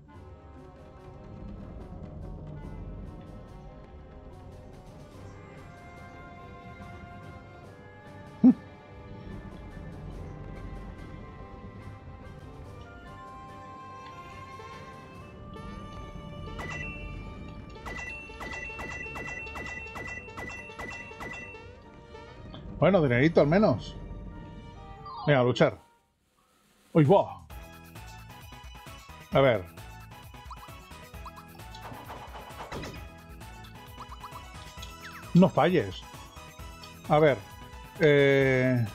Bueno, dinerito al menos. Venga, a luchar. ¡Uy, wow! A ver. No falles. A ver. Eh...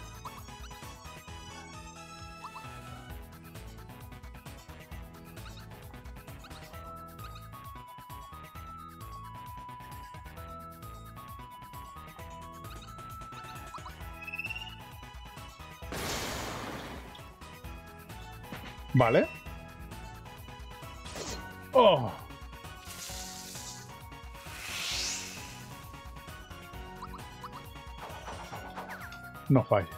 Vale. Oh. No falles.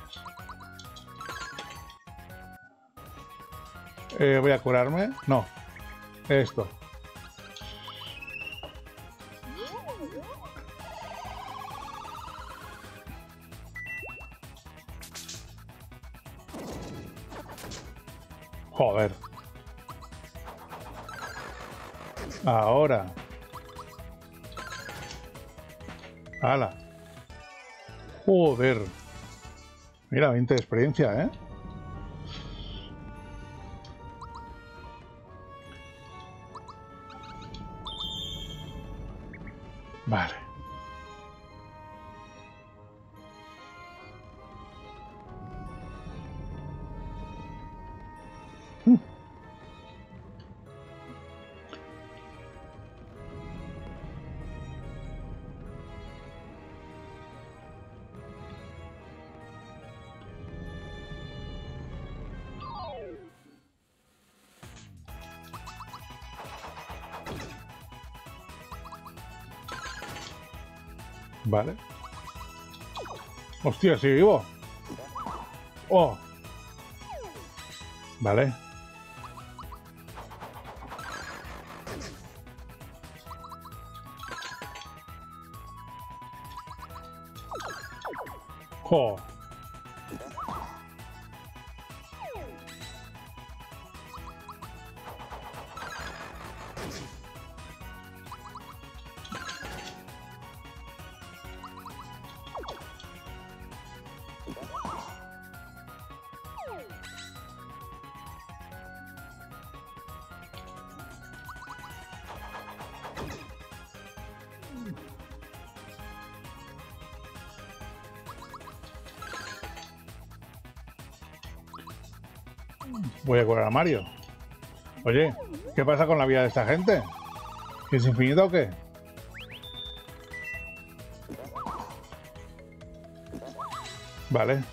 Eh, voy a curarme. No. Esto. Joder. Ahora. ¡Hala! Joder. Mira, veinte de experiencia, ¿eh? Vale. Hmm. Vale. Hostia, sigue vivo. Oh. Vale. Oh. Voy a curar a Mario. Oye, ¿qué pasa con la vida de esta gente? ¿Es infinito o qué? Vale.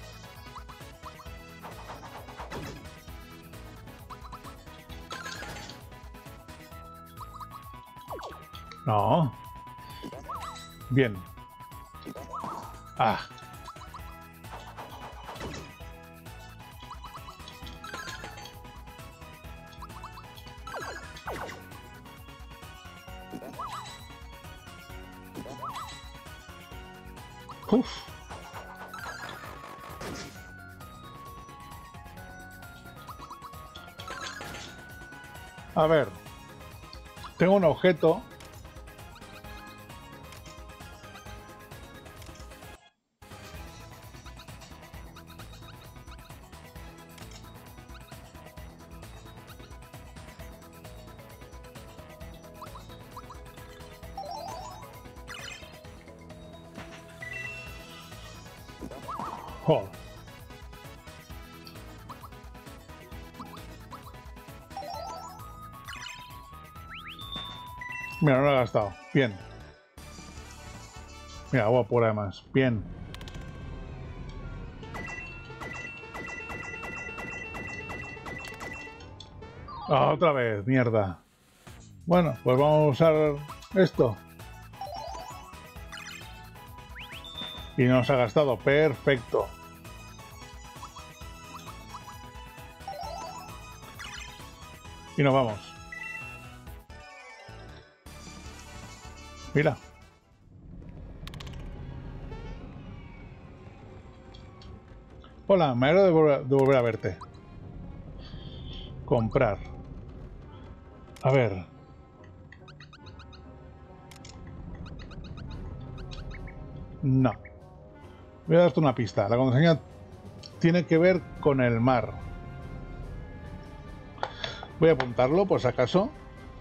No. Bien. Ah. Uf. A ver. Tengo un objeto. Joder. Mira, no lo he gastado. Bien. Mira, agua pura además. Bien. Ah, otra vez, mierda. Bueno, pues vamos a usar esto. Y nos ha gastado. Perfecto. Y nos vamos. Mira. Hola, me alegro de volver, de volver a verte. Comprar. A ver. No. Voy a darte una pista. La contraseña tiene que ver con el mar. Voy a apuntarlo por si acaso.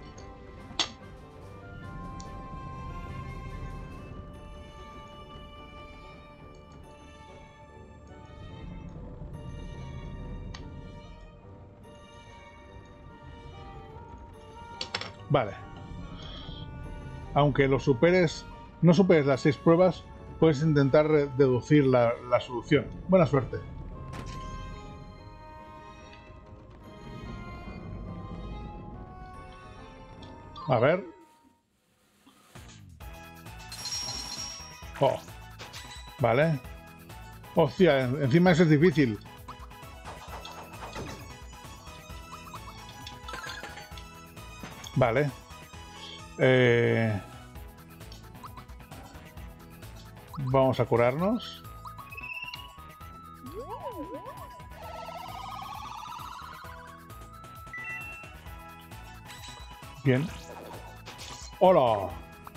Vale. Aunque lo superes, no superes las seis pruebas, puedes intentar deducir la, la solución. Buena suerte. A ver. Oh. Vale. Hostia, encima ese es difícil. Vale. Eh... Vamos a curarnos. Bien. ¡Hola!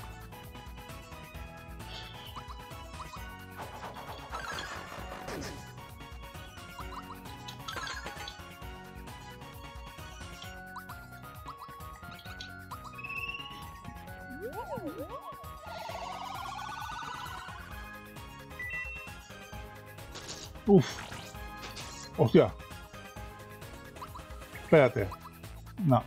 Uf. Hostia. Espérate. No.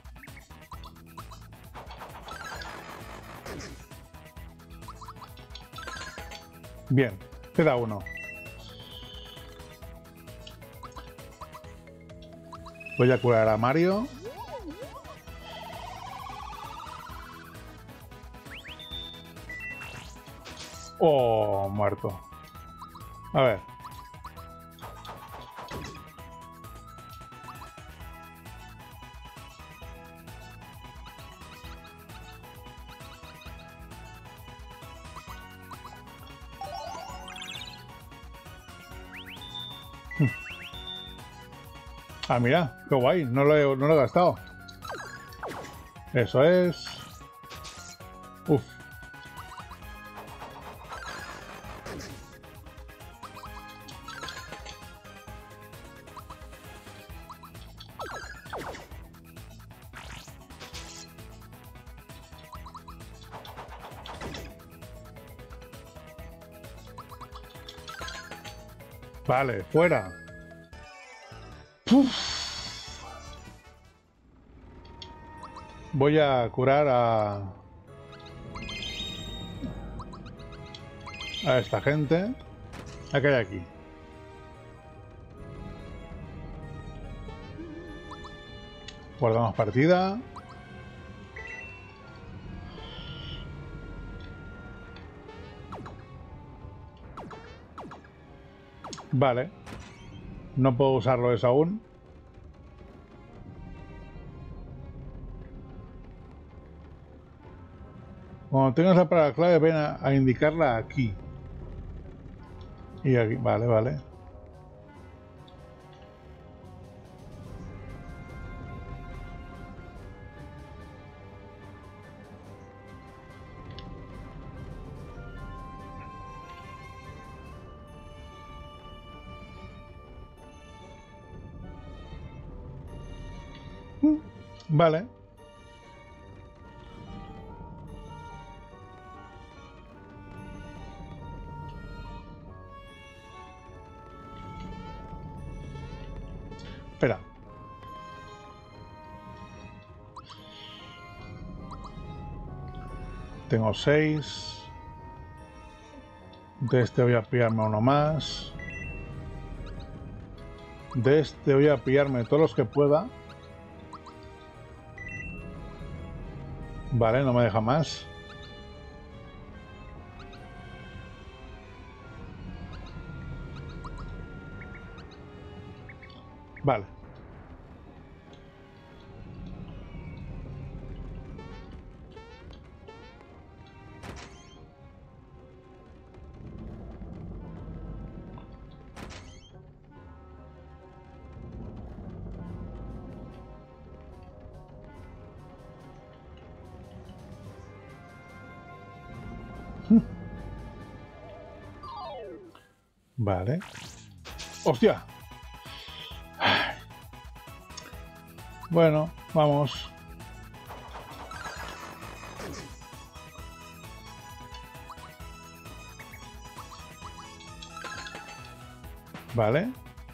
Bien. Queda uno. Voy a curar a Mario. Oh, muerto. A ver. Ah, mira, qué guay, no lo he, no lo he gastado. Eso es. Uf. Vale, fuera. Uf. Voy a curar a... a esta gente. ¿A qué hay aquí? Guardamos partida. Vale. No puedo usarlo eso aún. Cuando tengas la palabra clave, ven a, a indicarla aquí. Y aquí. Vale, vale. Vale. Espera. Tengo seis. De este voy a pillarme uno más. De este voy a pillarme todos los que pueda. Vale, no me deja más. Vale. Vale. ¡Hostia! Bueno, vamos. Vale.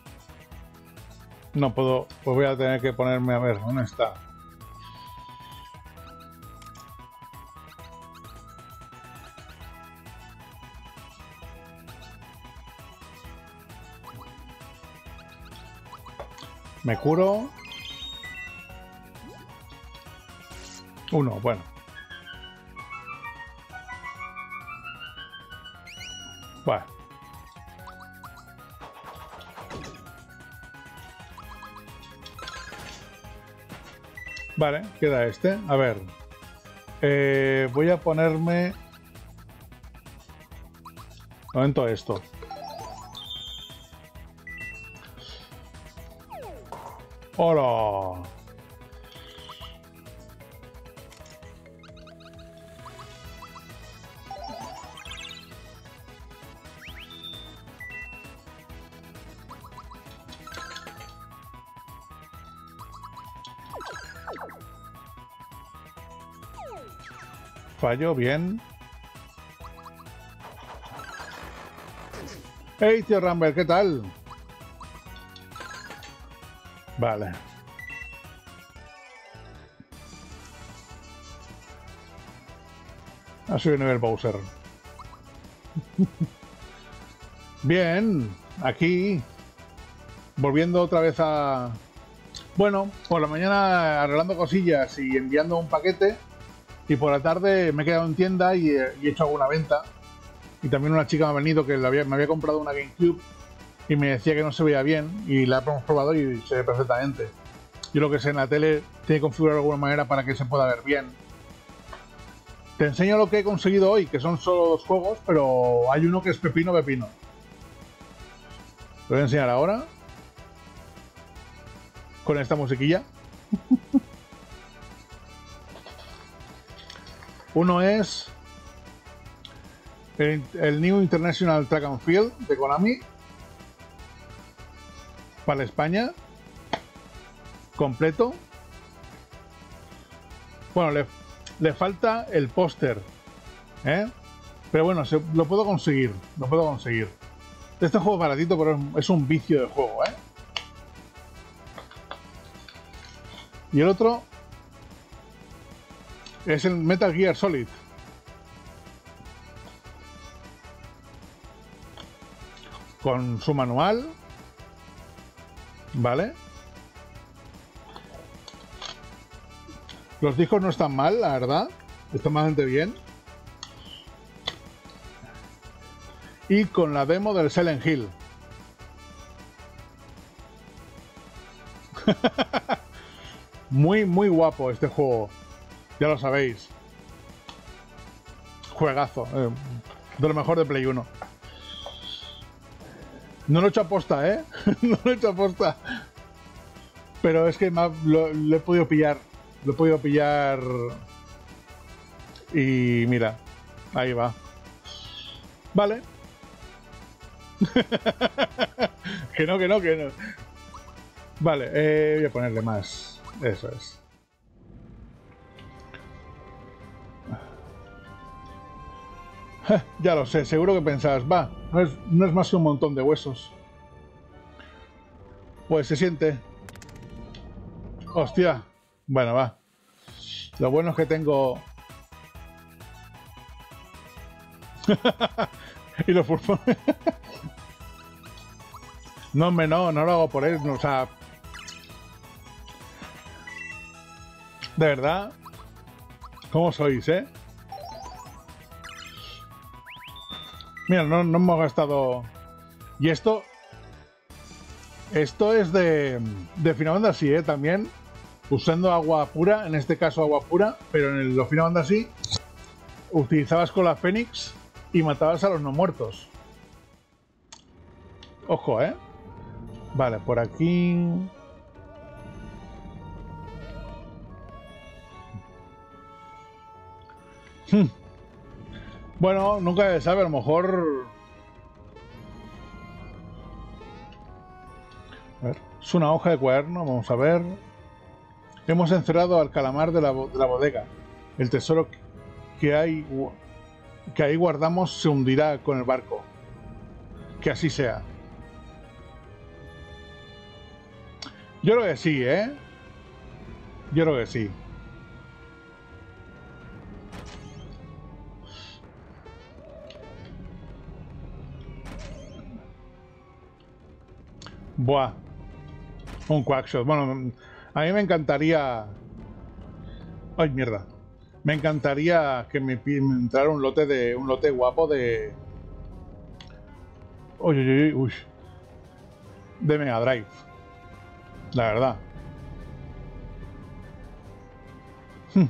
No puedo... Pues voy a tener que ponerme a ver dónde está. Me curo. Uno, bueno. Bueno. Vale, queda este. A ver. Eh, voy a ponerme... Un momento esto. ¡Hola! Fallo, bien. Hey, tío Rumble, ¿qué tal? Vale. Ha sido nivel Bowser. Bien, aquí. Volviendo otra vez a... Bueno, por la mañana arreglando cosillas y enviando un paquete. Y por la tarde me he quedado en tienda y he, y he hecho alguna venta. Y también una chica me ha venido que había, me había comprado una GameCube y me decía que no se veía bien. Y la hemos probado y se ve perfectamente. Yo lo que sé, en la tele tiene que configurar de alguna manera para que se pueda ver bien. Te enseño lo que he conseguido hoy, que son solo dos juegos, pero hay uno que es pepino pepino. Lo voy a enseñar ahora. Con esta musiquilla. Uno es el, el New International Track and Field de Konami para España, completo. Bueno, le, le falta el póster, ¿eh? Pero bueno, se, lo puedo conseguir, lo puedo conseguir. Este juego es baratito, pero es, es un vicio de juego, ¿eh? Y el otro es el Metal Gear Solid. Con su manual. Vale. Los discos no están mal, la verdad. Están bastante bien. Y con la demo del Silent Hill. Muy, muy guapo este juego. Ya lo sabéis. Juegazo. Eh, de lo mejor de Play uno. No lo he hecho aposta, ¿eh? No lo he hecho aposta. Pero es que me ha, lo, lo he podido pillar. Lo he podido pillar. Y mira. Ahí va. Vale. Que no, que no, que no. Vale, eh, voy a ponerle más. Eso es. Ya lo sé, seguro que pensabas, va, no es, no es más que un montón de huesos. Pues se siente. Hostia. Bueno, va. Lo bueno es que tengo... y los pulmones... no, me no, no lo hago por él, o sea... De verdad. ¿Cómo sois, eh? Mira, no, no hemos gastado... Y esto... Esto es de, de Final Fantasy, ¿eh? También. Usando agua pura, en este caso agua pura, pero en el, los Final Fantasy utilizabas con la Fénix y matabas a los no muertos. Ojo, ¿eh? Vale, por aquí... Hmm. Bueno, nunca se sabe, a lo mejor... A ver, es una hoja de cuaderno, vamos a ver. Hemos encerrado al calamar de la, de la bodega. El tesoro que hay que ahí guardamos se hundirá con el barco. Que así sea. Yo creo que sí, ¿eh? Yo creo que sí. Buah. Un Quackshot. Bueno, a mí me encantaría... Ay, mierda. Me encantaría que me, me entrara un lote de un lote guapo de Uy, uy, uy, uy. De Mega Drive. La verdad. Hm.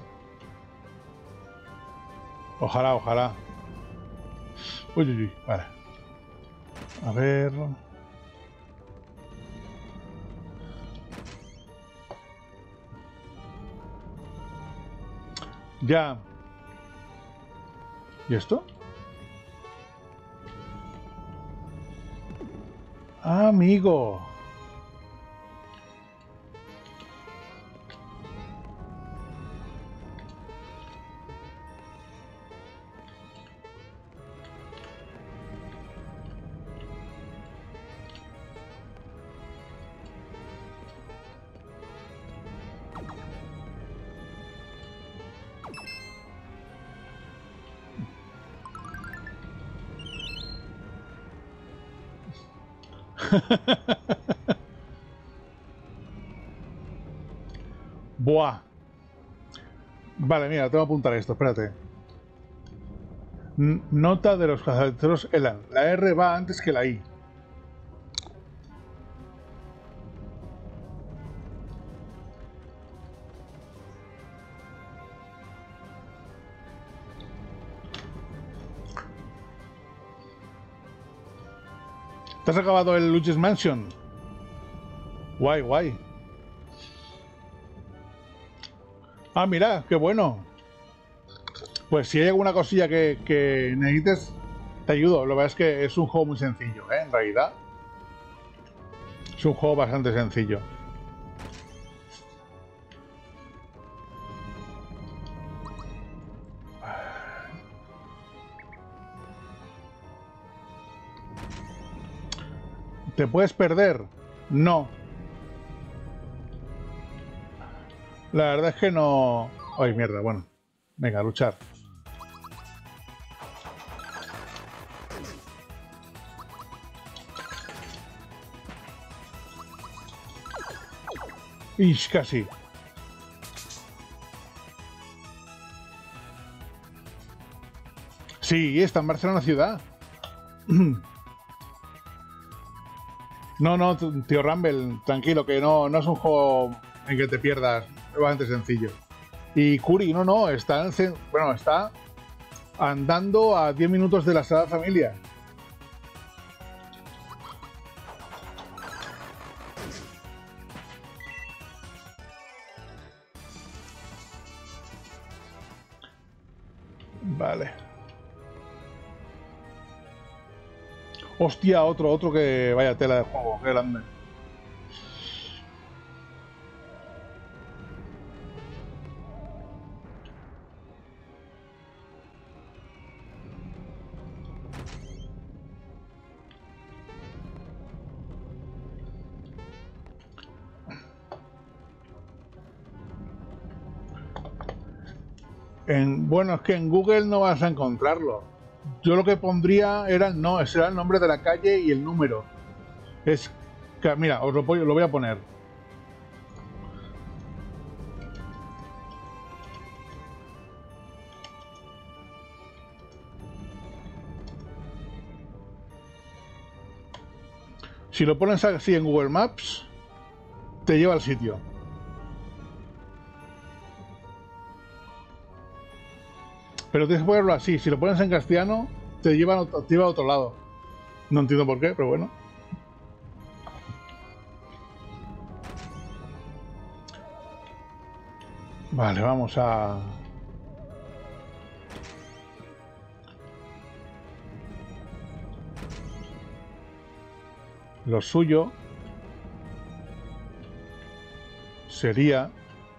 Ojalá, ojalá. Uy, uy, uy. Vale. A ver. Ya. ¿Y esto? Amigo. Buah. Vale, mira, tengo que apuntar esto, espérate. N nota de los cazadores Elan. La R va antes que la I. ¿Te has acabado el Luigi's Mansion? Guay, guay. Ah, mira, qué bueno. Pues si hay alguna cosilla que, que necesites, te ayudo. Lo que pasa es que es un juego muy sencillo, ¿eh? En realidad. Es un juego bastante sencillo. ¿Te puedes perder? No. La verdad es que no... Ay, mierda, bueno. Venga, a luchar. Ish, casi. Sí, está en Barcelona ciudad. No, no, tío Rumble, tranquilo, que no, no es un juego en que te pierdas, es bastante sencillo. Y Curi, no, no, está, en el, bueno, está andando a diez minutos de la Sagrada Familia. Vale. Hostia, otro, otro que vaya tela de juego, qué grande. En, bueno, es que en Google no vas a encontrarlo. Yo lo que pondría era, no, será el nombre de la calle y el número. Es que, mira, os lo, lo voy a poner. Si lo pones así en Google Maps, te lleva al sitio. Pero tienes que ponerlo así. Si lo pones en castellano, te lleva, te lleva a otro lado. No entiendo por qué, pero bueno. Vale, vamos a... Lo suyo sería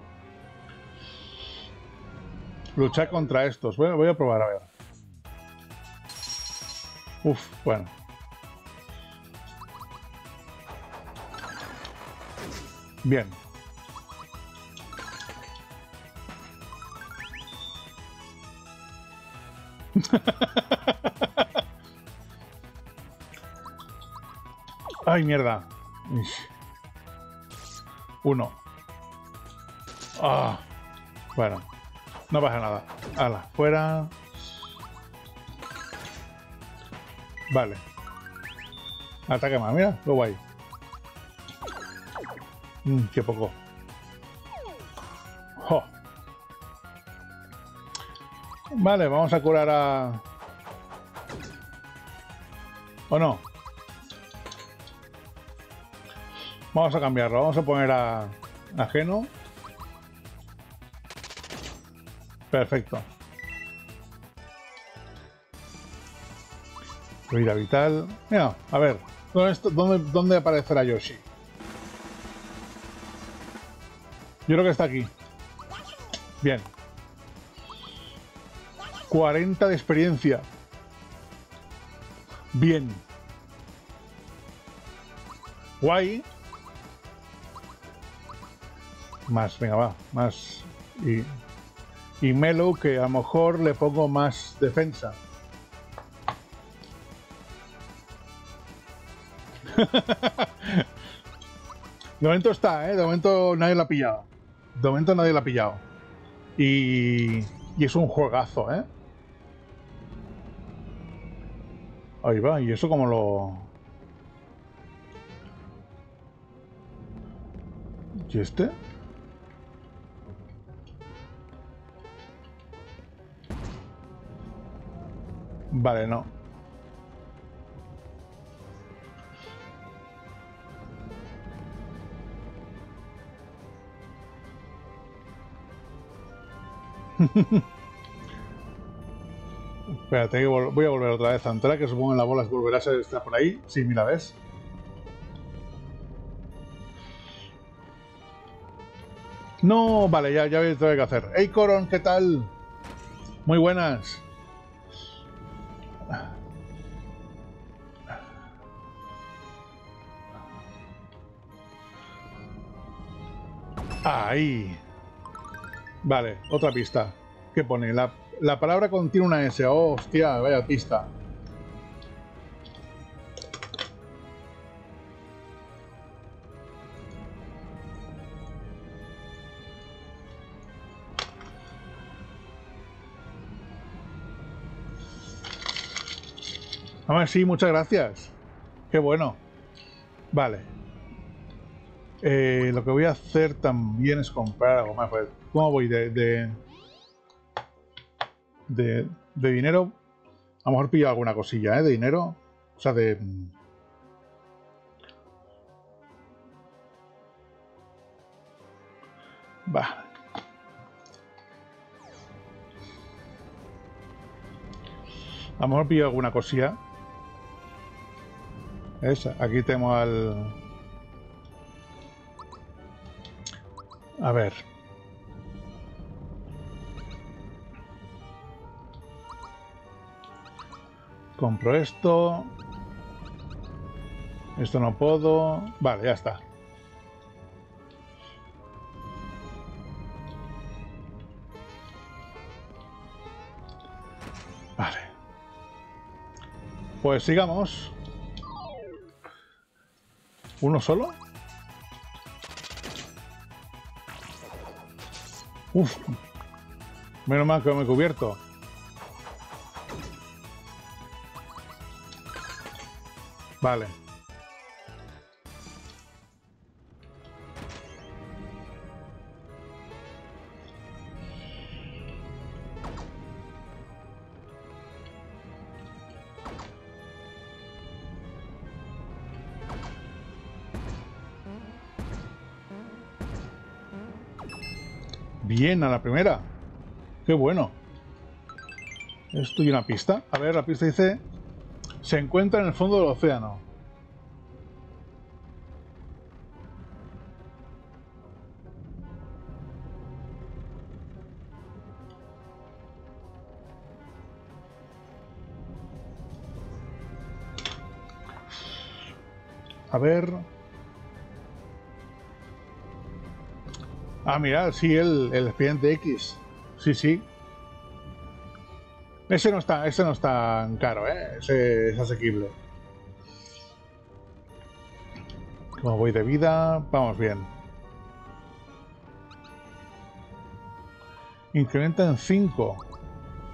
luchar contra estos. Voy a, voy a probar a ver. Uf, bueno. Bien. Ay, mierda. Uno. Ah. Bueno. No pasa nada. Hala, fuera. Vale. Ataque más, mira, qué guay. Mm, qué poco. Oh. Vale, vamos a curar a... ¿O no? Vamos a cambiarlo, vamos a poner a... a Geno. Perfecto. Vida vital. Mira, a ver, ¿dónde, dónde, ¿dónde aparecerá Yoshi? Yo creo que está aquí. Bien. cuarenta de experiencia. Bien. Guay. Más, venga, va. Más. Y, y Melo, que a lo mejor le pongo más defensa. De momento está, ¿eh? De momento nadie la ha pillado. De momento nadie la ha pillado. Y, y es un juegazo, ¿eh? Ahí va, ¿y eso cómo lo...? ¿Y este? Vale, no. Espérate, que voy a volver otra vez a entrar, que supongo en las bolas volverás a estar por ahí. Sí, mira, ¿ves? No, vale, ya, ya tengo que hacer. ¡Hey, Coron! ¿Qué tal? Muy buenas. Ahí. Vale, otra pista. ¿Qué pone? La, la palabra contiene una S. Oh, hostia, vaya pista. Ah, sí, muchas gracias. Qué bueno. Vale. Eh, lo que voy a hacer también es comprar algo más. Pues, ¿cómo voy de, de, de, de dinero? A lo mejor pillo alguna cosilla, ¿eh? De dinero. O sea, de... Va. A lo mejor pillo alguna cosilla. Esa. Aquí tenemos al... A ver. Compro esto. Esto no puedo. Vale, ya está. Vale. Pues sigamos. ¿Uno solo? Uf. Menos mal que me he cubierto. Vale. Bien, a la primera. Qué bueno. Esto y una pista. A ver, la pista dice... Se encuentra en el fondo del océano. A ver... Ah, mira, sí, el, el expediente X. Sí, sí. Ese no está, ese no es tan caro, ¿eh? Ese es asequible. Como voy de vida, vamos bien. Incrementa en cinco.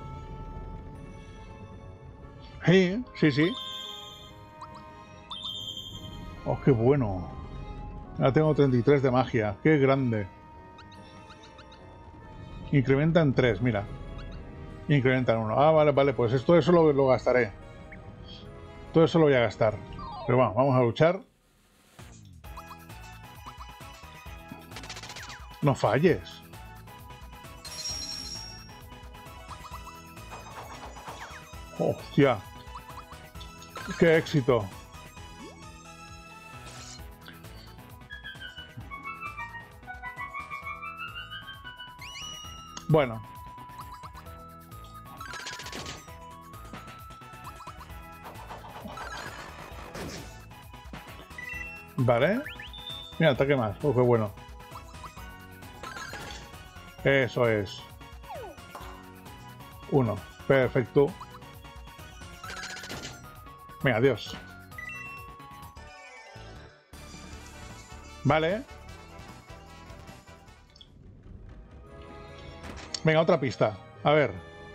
Sí, sí, sí. Oh, qué bueno. Ahora tengo treinta y tres de magia. Qué grande. Incrementa en tres, mira. Incrementa en uno. Ah, vale, vale. Pues esto eso lo, lo gastaré. Todo eso lo voy a gastar. Pero bueno, vamos a luchar. No falles. Hostia. Qué éxito. Bueno. Vale. Mira, ataque más. Oh, qué bueno. Eso es. Uno. Perfecto. Venga, adiós. Vale. Venga, otra pista. A ver.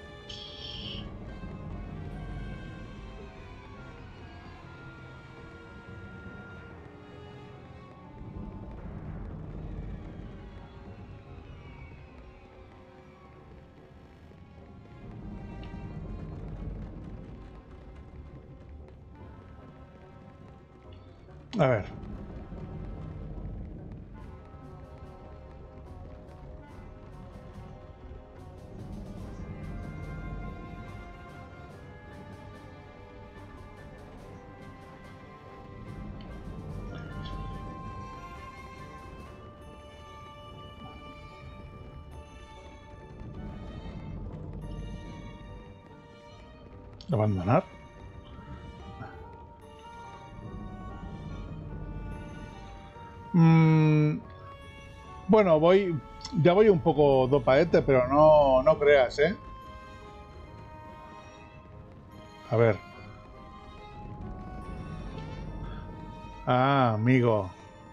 A ver. Abandonar. Mm, bueno, voy... Ya voy un poco dopaete, pero no, no creas, ¿eh? A ver. Ah, amigo.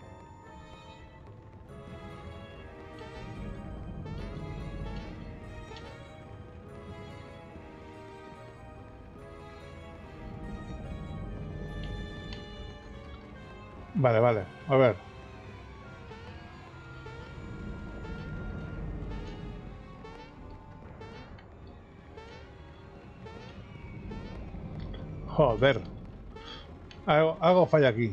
Vale, vale. A ver. Joder. Hago, hago falla aquí.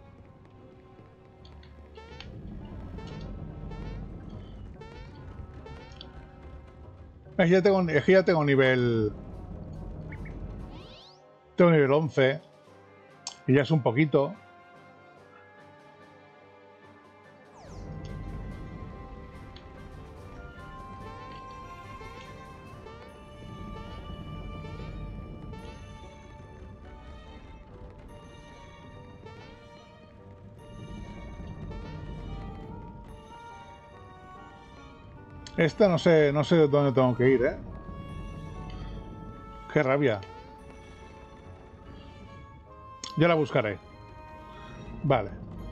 Es que ya tengo, es que ya tengo nivel... Tengo nivel once. Y ya es un poquito. Esta no sé, no sé dónde tengo que ir, ¿eh? Qué rabia. Ya la buscaré. Vale.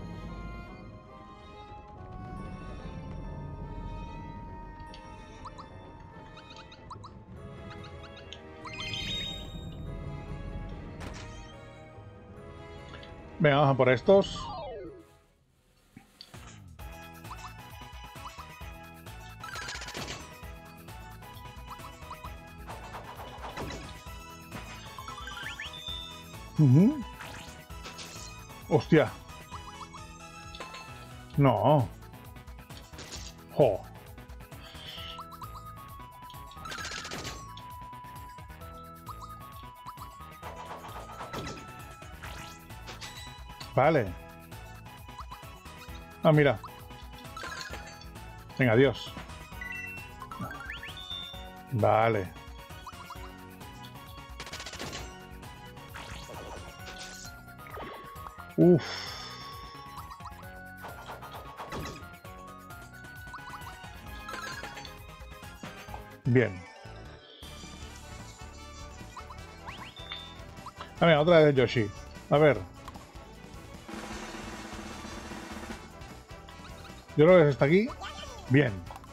Venga, vamos a por estos. Uh-huh. Hostia. No. Jo. Vale. Ah, mira. Venga, adiós. Vale. Uf. Bien. A ver, otra vez Yoshi. A ver. Yo creo que está aquí. Bien.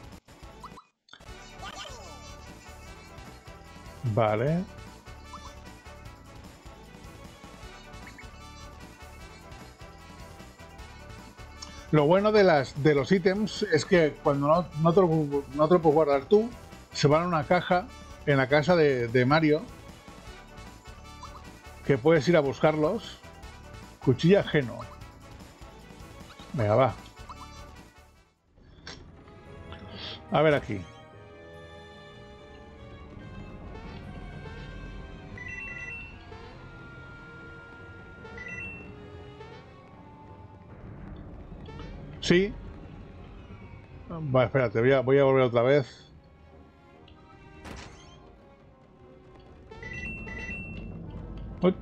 Vale. Lo bueno de las de los ítems es que cuando no, no, te lo, no te lo puedes guardar tú, se van a una caja en la casa de, de Mario, que puedes ir a buscarlos. Cuchilla ajeno. Venga, va. A ver aquí. Sí. Vale, espérate, voy a, voy a volver otra vez. Uy.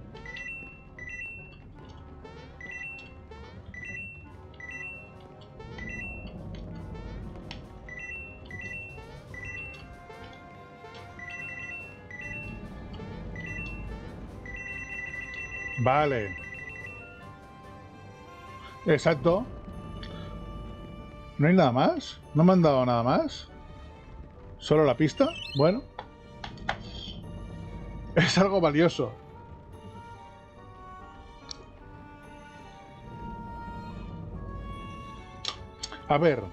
Vale. Exacto. ¿No hay nada más? ¿No me han dado nada más? ¿Solo la pista? Bueno. Es algo valioso. A ver.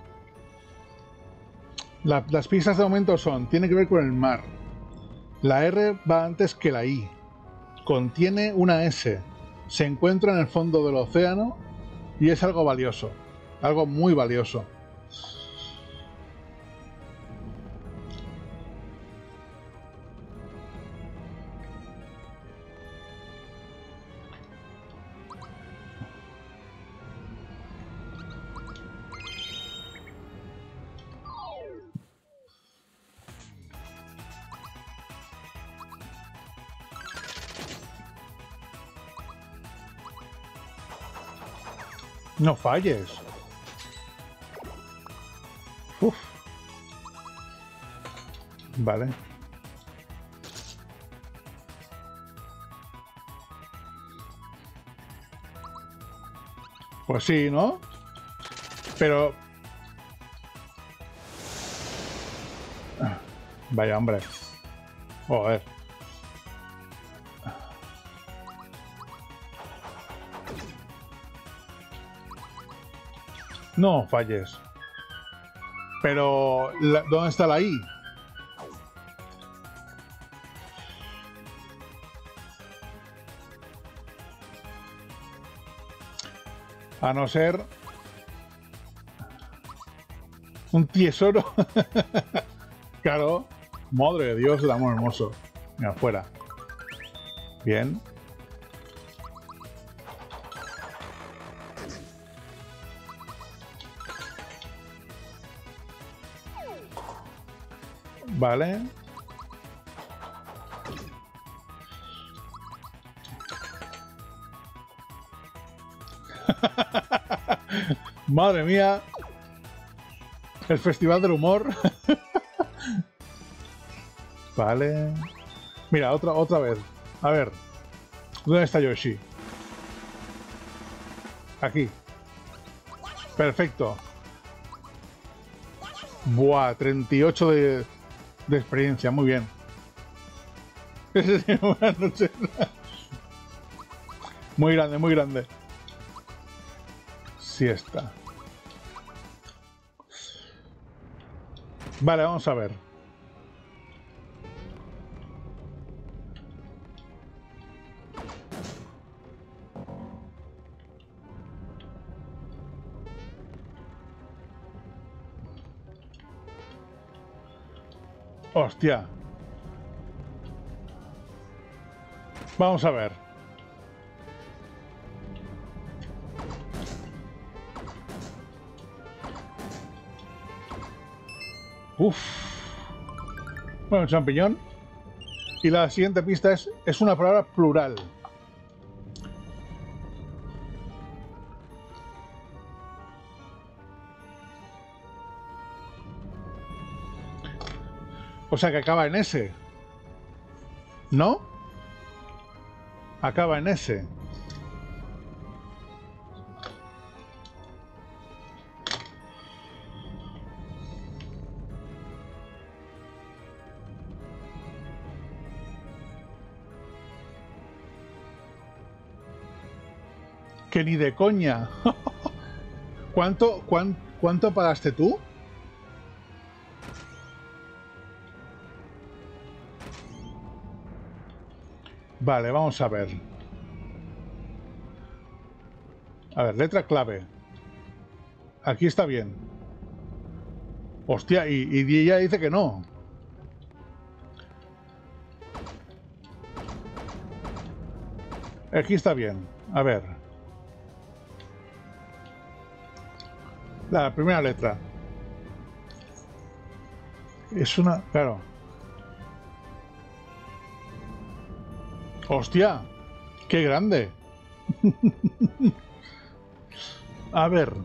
La, las pistas de momento son... Tiene que ver con el mar. La R va antes que la I. Contiene una S. Se encuentra en el fondo del océano y es algo valioso. Algo muy valioso. No falles. Uf. Vale. Pues sí, ¿no? Pero... Vaya, hombre. Joder. No falles. Pero... la- ¿Dónde está la I? A no ser... Un tesoro. Claro. Madre de Dios, el amor hermoso. Mira, fuera. Bien. Vale. Madre mía. El festival del humor. Vale. Mira, otra, otra vez. A ver. ¿Dónde está Yoshi? Aquí. Perfecto. Buah, treinta y ocho de, de experiencia. Muy bien. Buenas noches. Muy grande, muy grande. Siesta. Vale, vamos a ver. Hostia. Vamos a ver. Uf. Bueno, champiñón. Y la siguiente pista es, es una palabra plural. O sea que acaba en S. ¿No? Acaba en S. Que ni de coña. ¿Cuánto, cuán, ¿Cuánto pagaste tú? Vale, vamos a ver. A ver, letra clave. Aquí está bien. Hostia, y, y ella dice que no. Aquí está bien. A ver. La primera letra. Es una... Claro. Hostia. Qué grande. A ver.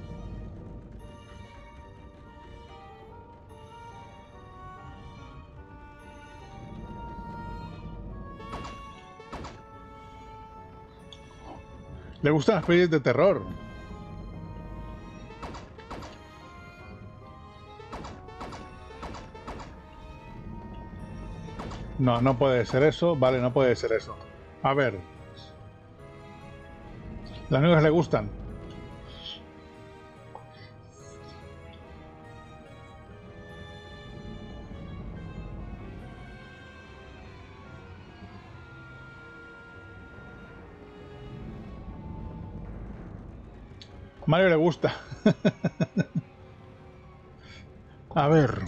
Le gustan las pelis de terror. No, no puede ser eso. Vale, no puede ser eso. A ver. Las nuevas le gustan. Mario le gusta. A ver.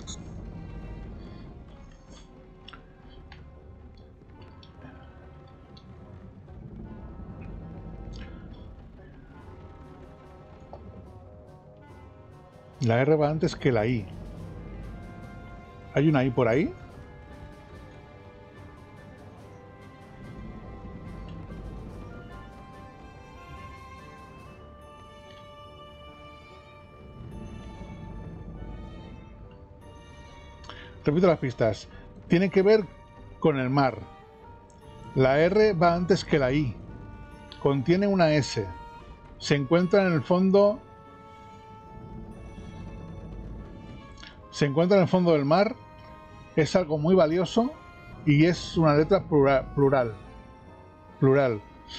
La R va antes que la I. ¿Hay una I por ahí? Repito las pistas. Tiene que ver con el mar. La R va antes que la I. Contiene una S. Se encuentra en el fondo... Se encuentra en el fondo del mar. Es algo muy valioso. Y es una letra plural. Plural. plural.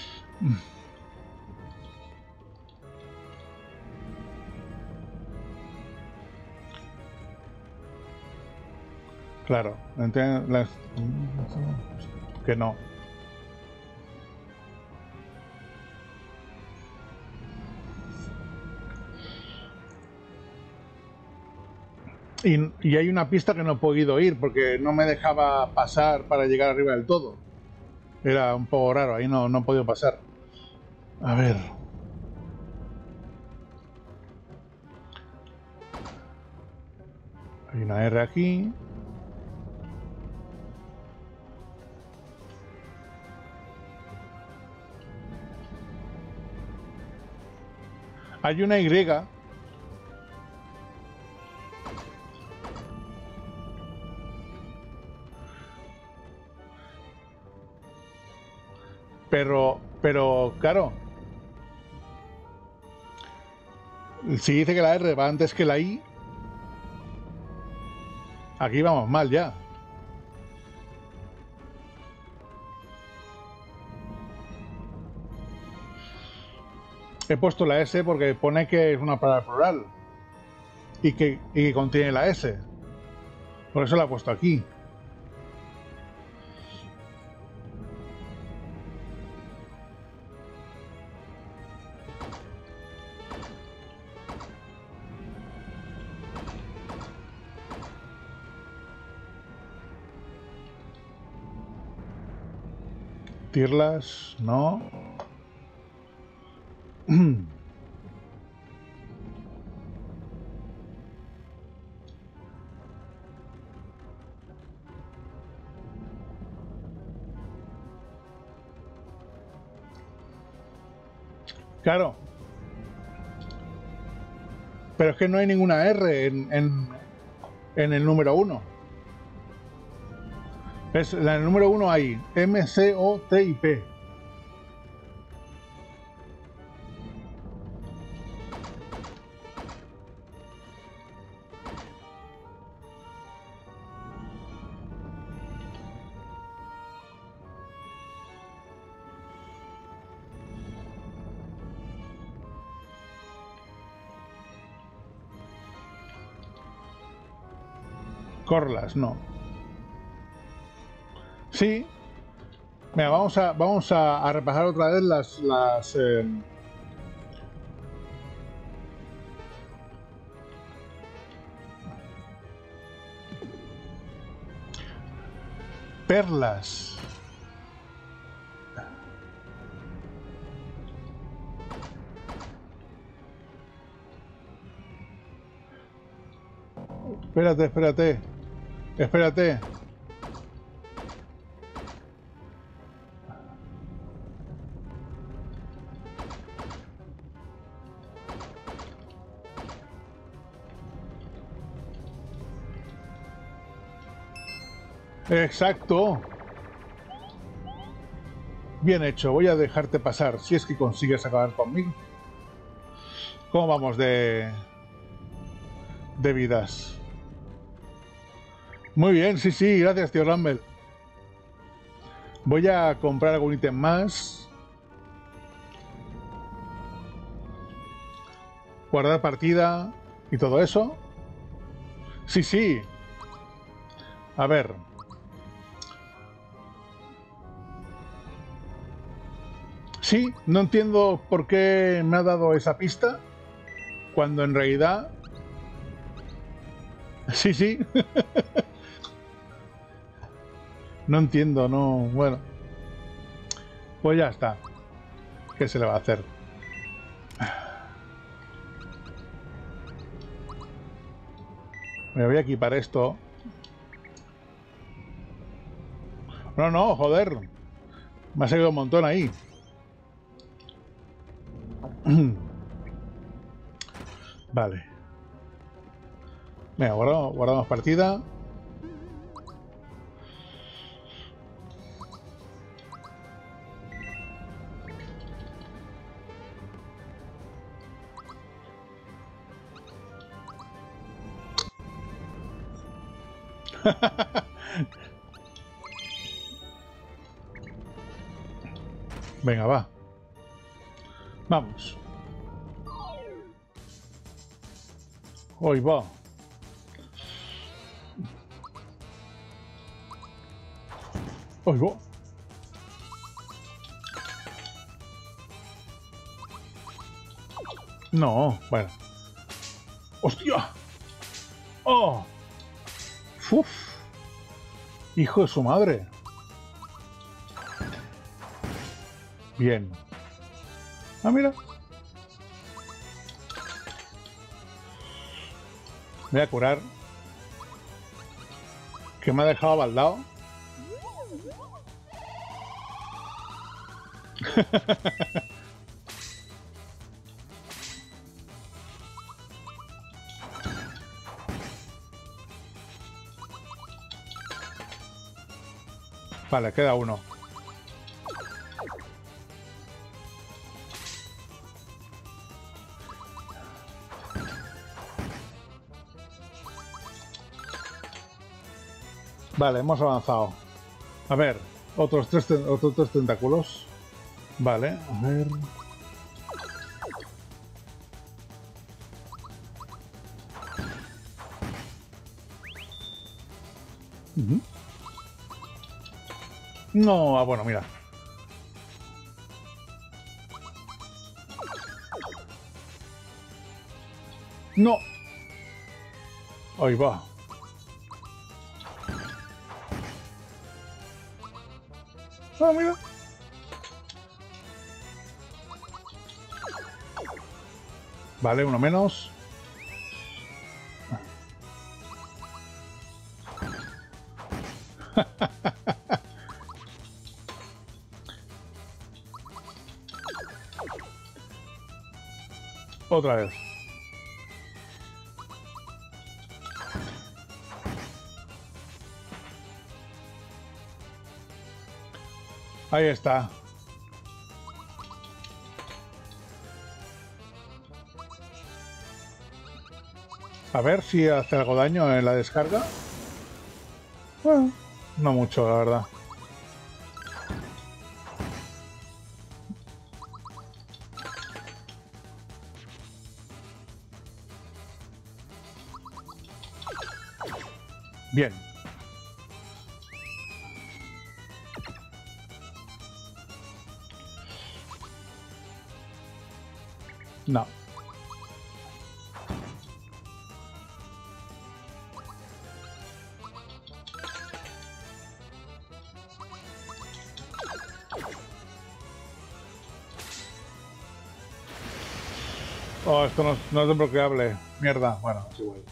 Claro. Las... Que no. Y, y hay una pista que no he podido ir porque no me dejaba pasar para llegar arriba del todo. Era un poco raro, ahí no, no he podido pasar. A ver. Hay una R aquí. Hay una Y. Pero, pero, claro. Si dice que la R va antes que la I, aquí vamos mal ya. He puesto la S porque pone que es una palabra plural y que, y que contiene la S. Por eso la he puesto aquí. Tirlas, no. Claro. Pero es que no hay ninguna R en, en, en el número uno. Es, en el número uno hay M, C, O, T y P. Corlas, no. Sí. Venga, vamos a, vamos a, a repasar otra vez las... las eh... perlas. Espérate, espérate. Espérate. Exacto. Bien hecho, voy a dejarte pasar si es que consigues acabar conmigo. ¿Cómo vamos de... de vidas? Muy bien, sí, sí, gracias, tío Rumble. Voy a comprar algún ítem más. Guardar partida y todo eso. Sí, sí. A ver. Sí, no entiendo por qué me ha dado esa pista, cuando en realidad... Sí, sí. No entiendo, no... Bueno. Pues ya está. ¿Qué se le va a hacer? Me voy a equipar esto. No, no, joder. Me ha salido un montón ahí. Vale. Venga, guardamos, guardamos partida. Venga, va. Vamos. Hoy va. Hoy va. No, bueno. ¡Hostia! ¡Oh! ¡Uf! ¡Hijo de su madre! Bien. Ah, mira. Me voy a curar. Que me ha dejado baldado. Vale, queda uno. Vale, hemos avanzado. A ver, otros tres, otros tres tentáculos. Vale, a ver... Uh-huh. No, ah, bueno, mira. No. Ahí va. Ah, mira. Vale, uno menos. Otra vez. Ahí está. A ver si hace algo daño en la descarga. Bueno, no mucho, la verdad. Bien. No. Oh, esto no, no es desbloqueable. Mierda. Bueno, es igual.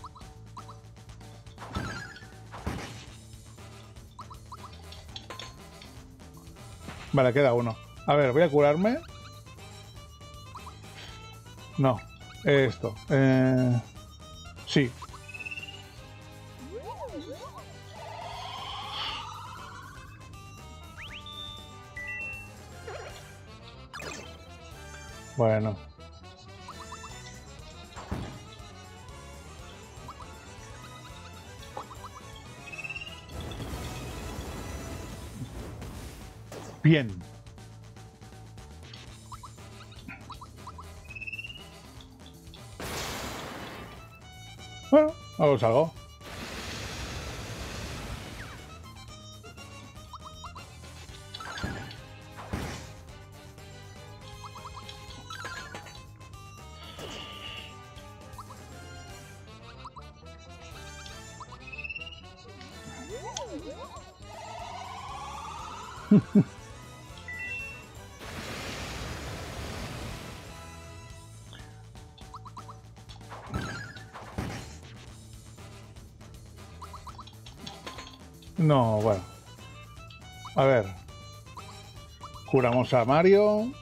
Vale, queda uno. A ver, voy a curarme. No. Esto. Eh... Sí. Bueno. Bien. Bueno, vamos algo. No, bueno. A ver. Curamos a Mario.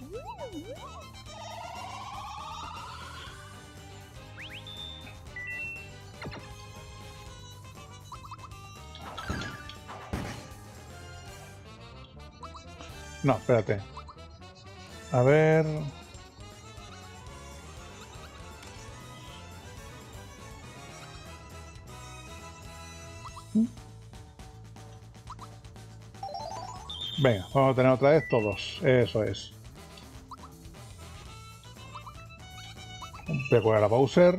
No, espérate. A ver... Venga, vamos a tener otra vez todos. Eso es. Voy a curar a Bowser.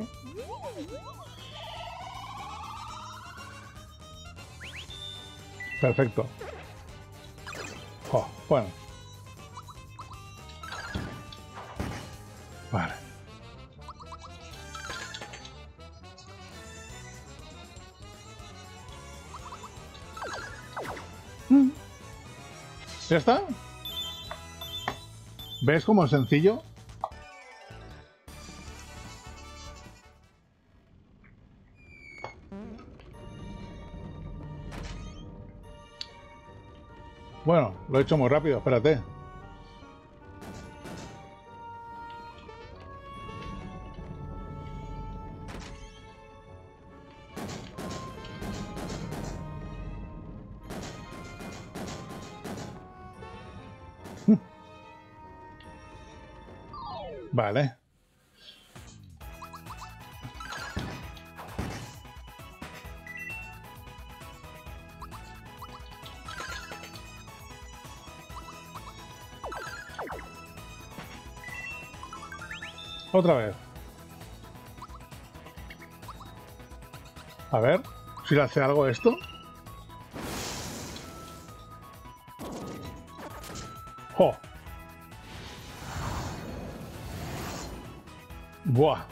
Perfecto. Oh, bueno. Vale. Mm. ¿Ya está? ¿Ves cómo es sencillo? Bueno, lo he hecho muy rápido, espérate. Vale. Otra vez. A ver si le hace algo esto. ¡Oh! ¡Buah!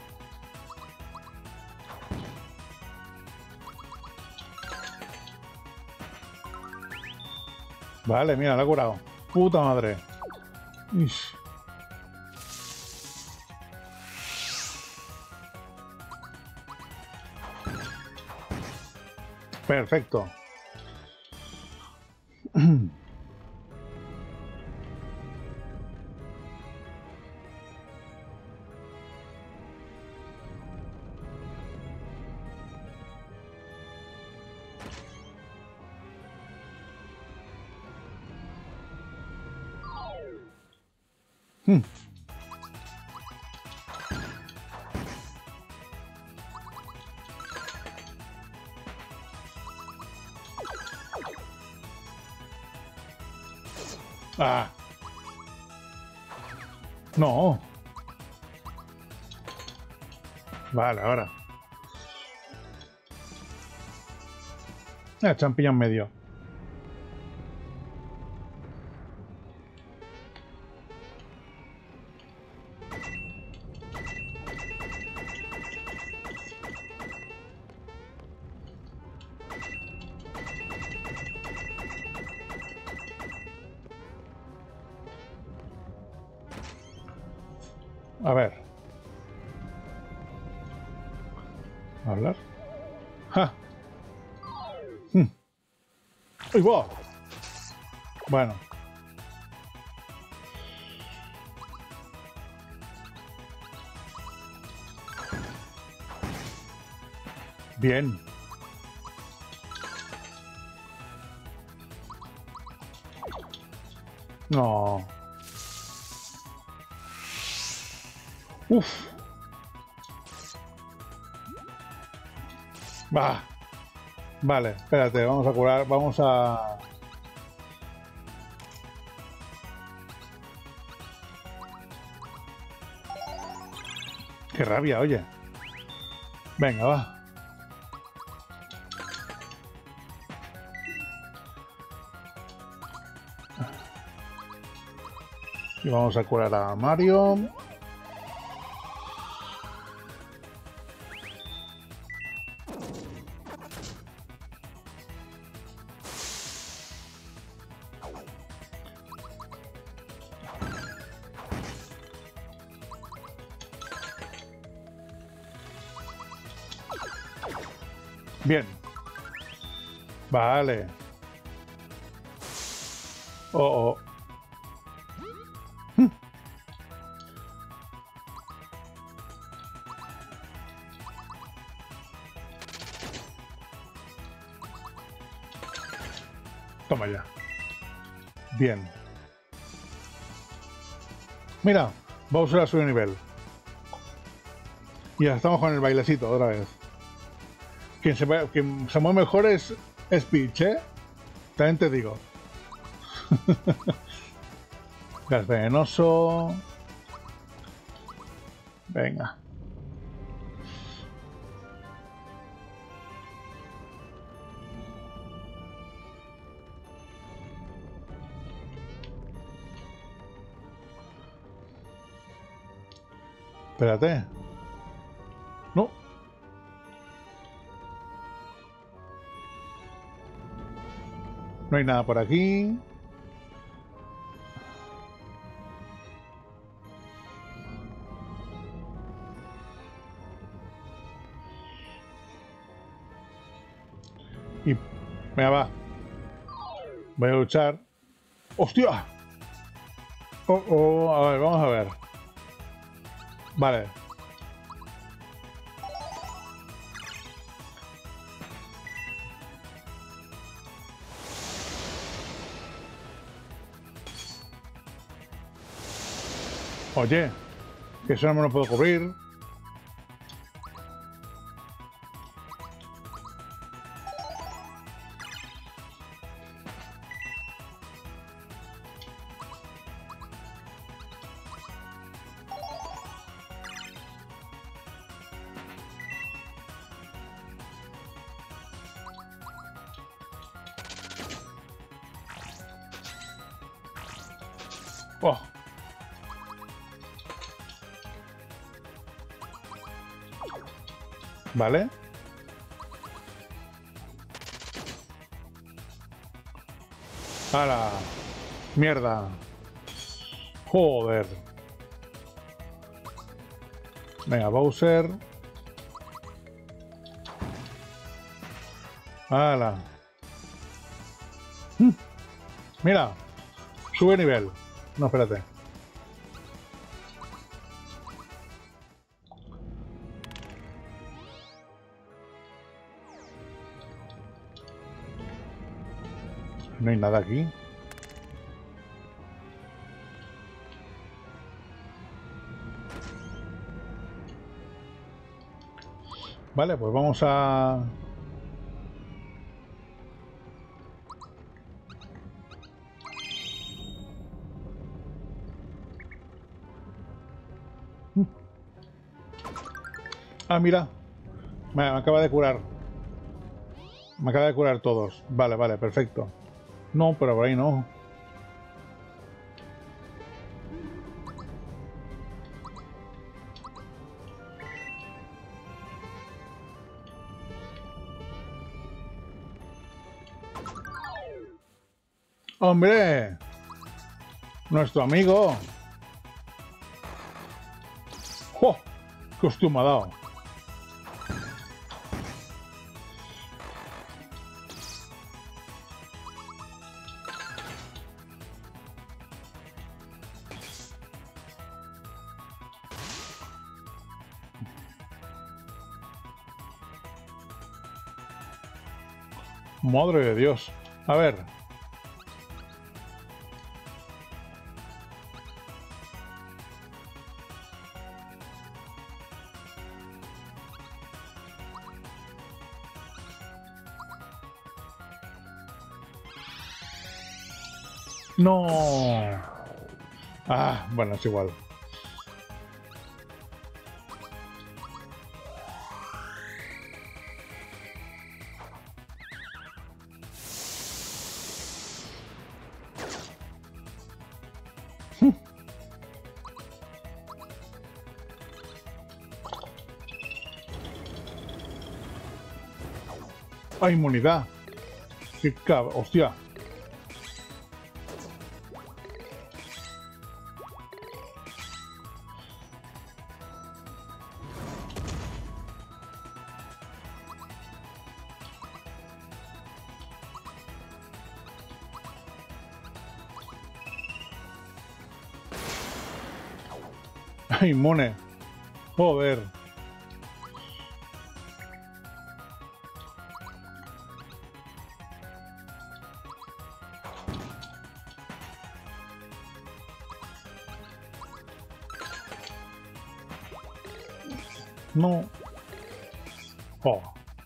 Vale, mira, la he curado. Puta madre. Ish. Perfecto. Hmm. Ah. No. Vale, ahora. Ah, champiñón medio. A ver. Hablar. ¡Ja! Hmm. ¡Uy, wow! Bueno. Bien. No. Uf. Va. Vale, espérate, vamos a curar, vamos a... Qué rabia, oye. Venga, va. Y vamos a curar a Mario. Bien. Vale. Oh, oh. Hm. Toma ya. Bien. Mira, Bowser a su nivel. Y ya estamos con el bailecito otra vez. Quien se, quien se mueve mejor es, es Peach, ¿eh? También te digo. Gas venenoso. Venga. Espérate. No. No hay nada por aquí. Y... Venga, va. Voy a luchar. ¡Hostia! Oh, oh, a ver, vamos a ver. Vale. Oye, que eso no me lo puedo cubrir. Oh. Vale. ¡Hala! ¡Mierda! ¡Joder! Venga, Bowser. ¡Hala! ¡Mm! Mira, sube nivel. No, espérate. No hay nada aquí. Vale, pues vamos a... Ah, mira. Me acaba de curar. Me acaba de curar todos. Vale, vale, perfecto. No, pero por ahí no. ¡Hombre! Nuestro amigo. ¡Oh! ¡Qué hostia me ha dado! Madre de Dios. A ver. No. Ah, bueno, es igual. ¡Hay inmunidad! ¡Qué cab... ¡Hostia! Inmune. Joder. No. Oh.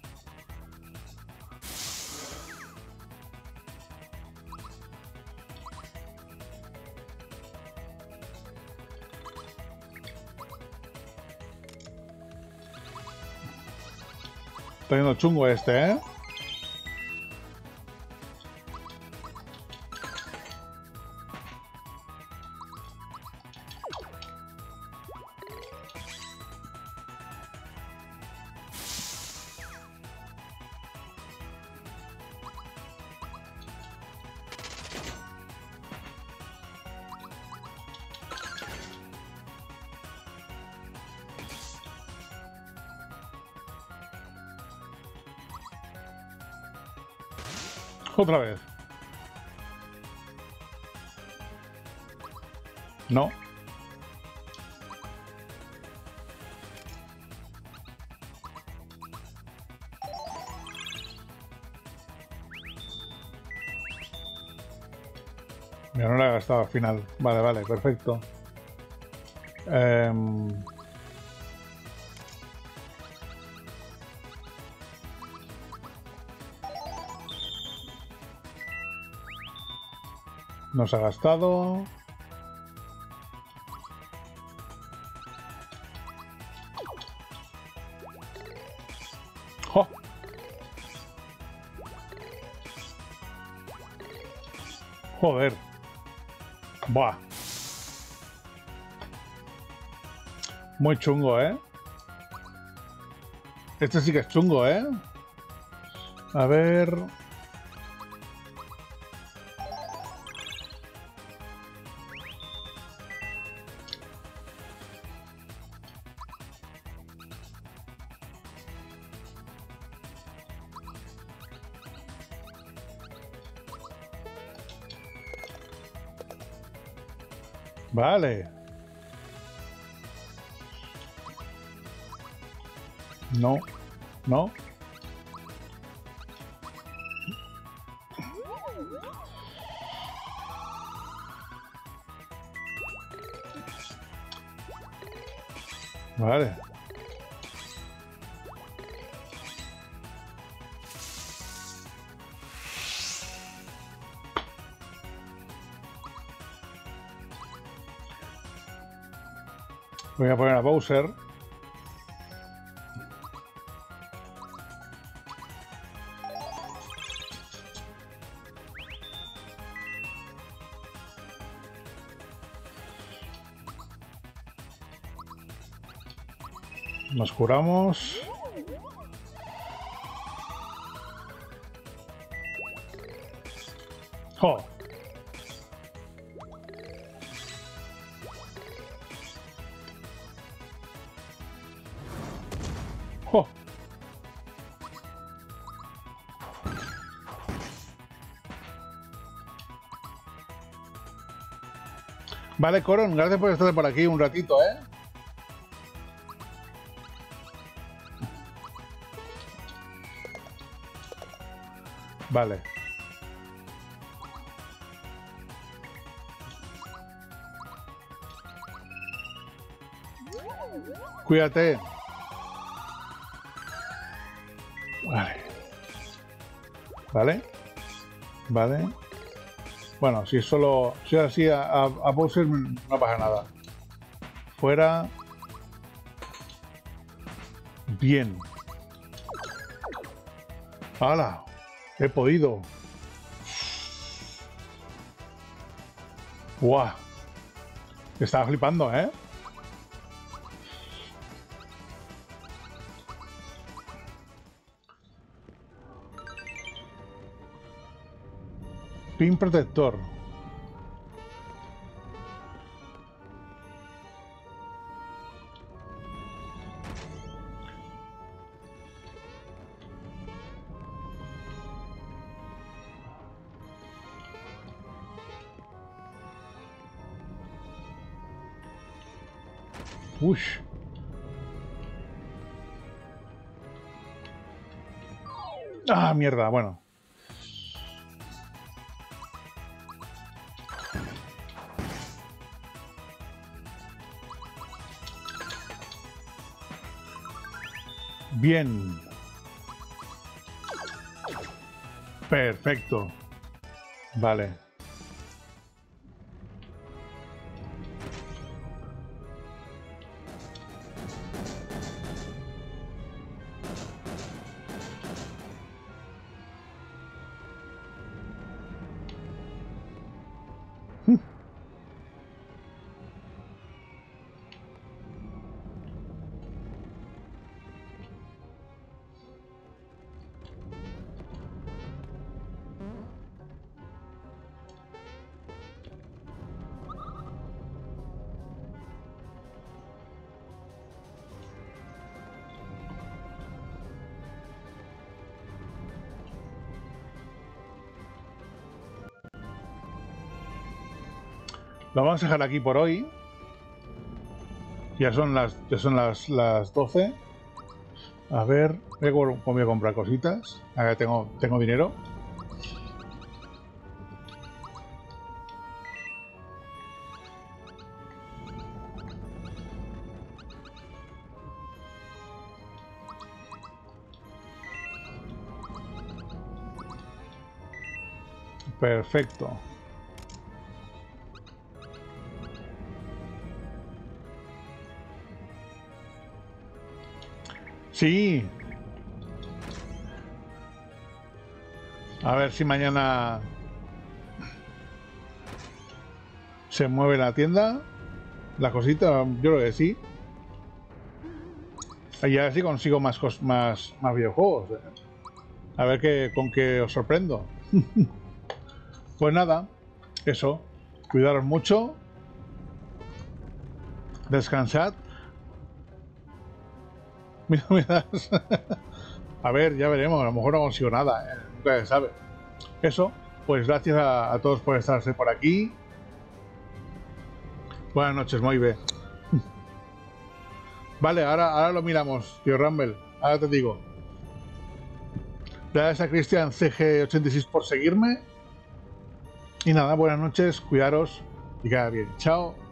Está yendo chungo este, ¿eh? Otra vez. No. Mira, no la he gastado al final. Vale, vale, perfecto. Eh... Nos ha gastado. ¡Oh! Joder. Buah. Muy chungo, ¿eh? Este sí que es chungo, ¿eh? A ver... Vale. No. No. Vale. Voy a poner a Bowser. Nos curamos. ¡Oh! ¡Oh! Vale, Coron, gracias por estar por aquí un ratito, ¿eh? Vale. Cuídate. Vale. Vale. Vale. Bueno, si es solo... Si es así a, a, a Bowser no pasa nada. Fuera. Bien. ¡Hala! He podido. ¡Guau! Estaba flipando, ¿eh? Pin protector. Ush. Ah, mierda, bueno. Bien. Perfecto. Vale. Lo vamos a dejar aquí por hoy. Ya son las, ya son las, las doce. A ver, voy a comprar cositas. Ahora tengo, tengo dinero. Perfecto. Sí. A ver si mañana se mueve la tienda. La cosita, yo creo que sí. Y ahora sí consigo más, más, más videojuegos. ¿eh? A ver qué, con qué os sorprendo. Pues nada, eso. Cuidaros mucho. Descansad. Mira, mira. A ver, ya veremos. A lo mejor no consigo nada. ¿eh? Nunca se sabe. Eso. Pues gracias a, a todos por estarse por aquí. Buenas noches, Moibe. Vale, ahora, ahora lo miramos, tío Rumble. Ahora te digo. Gracias a Cristian C G ochenta y seis por seguirme. Y nada, buenas noches, cuidaros y que vaya bien. Chao.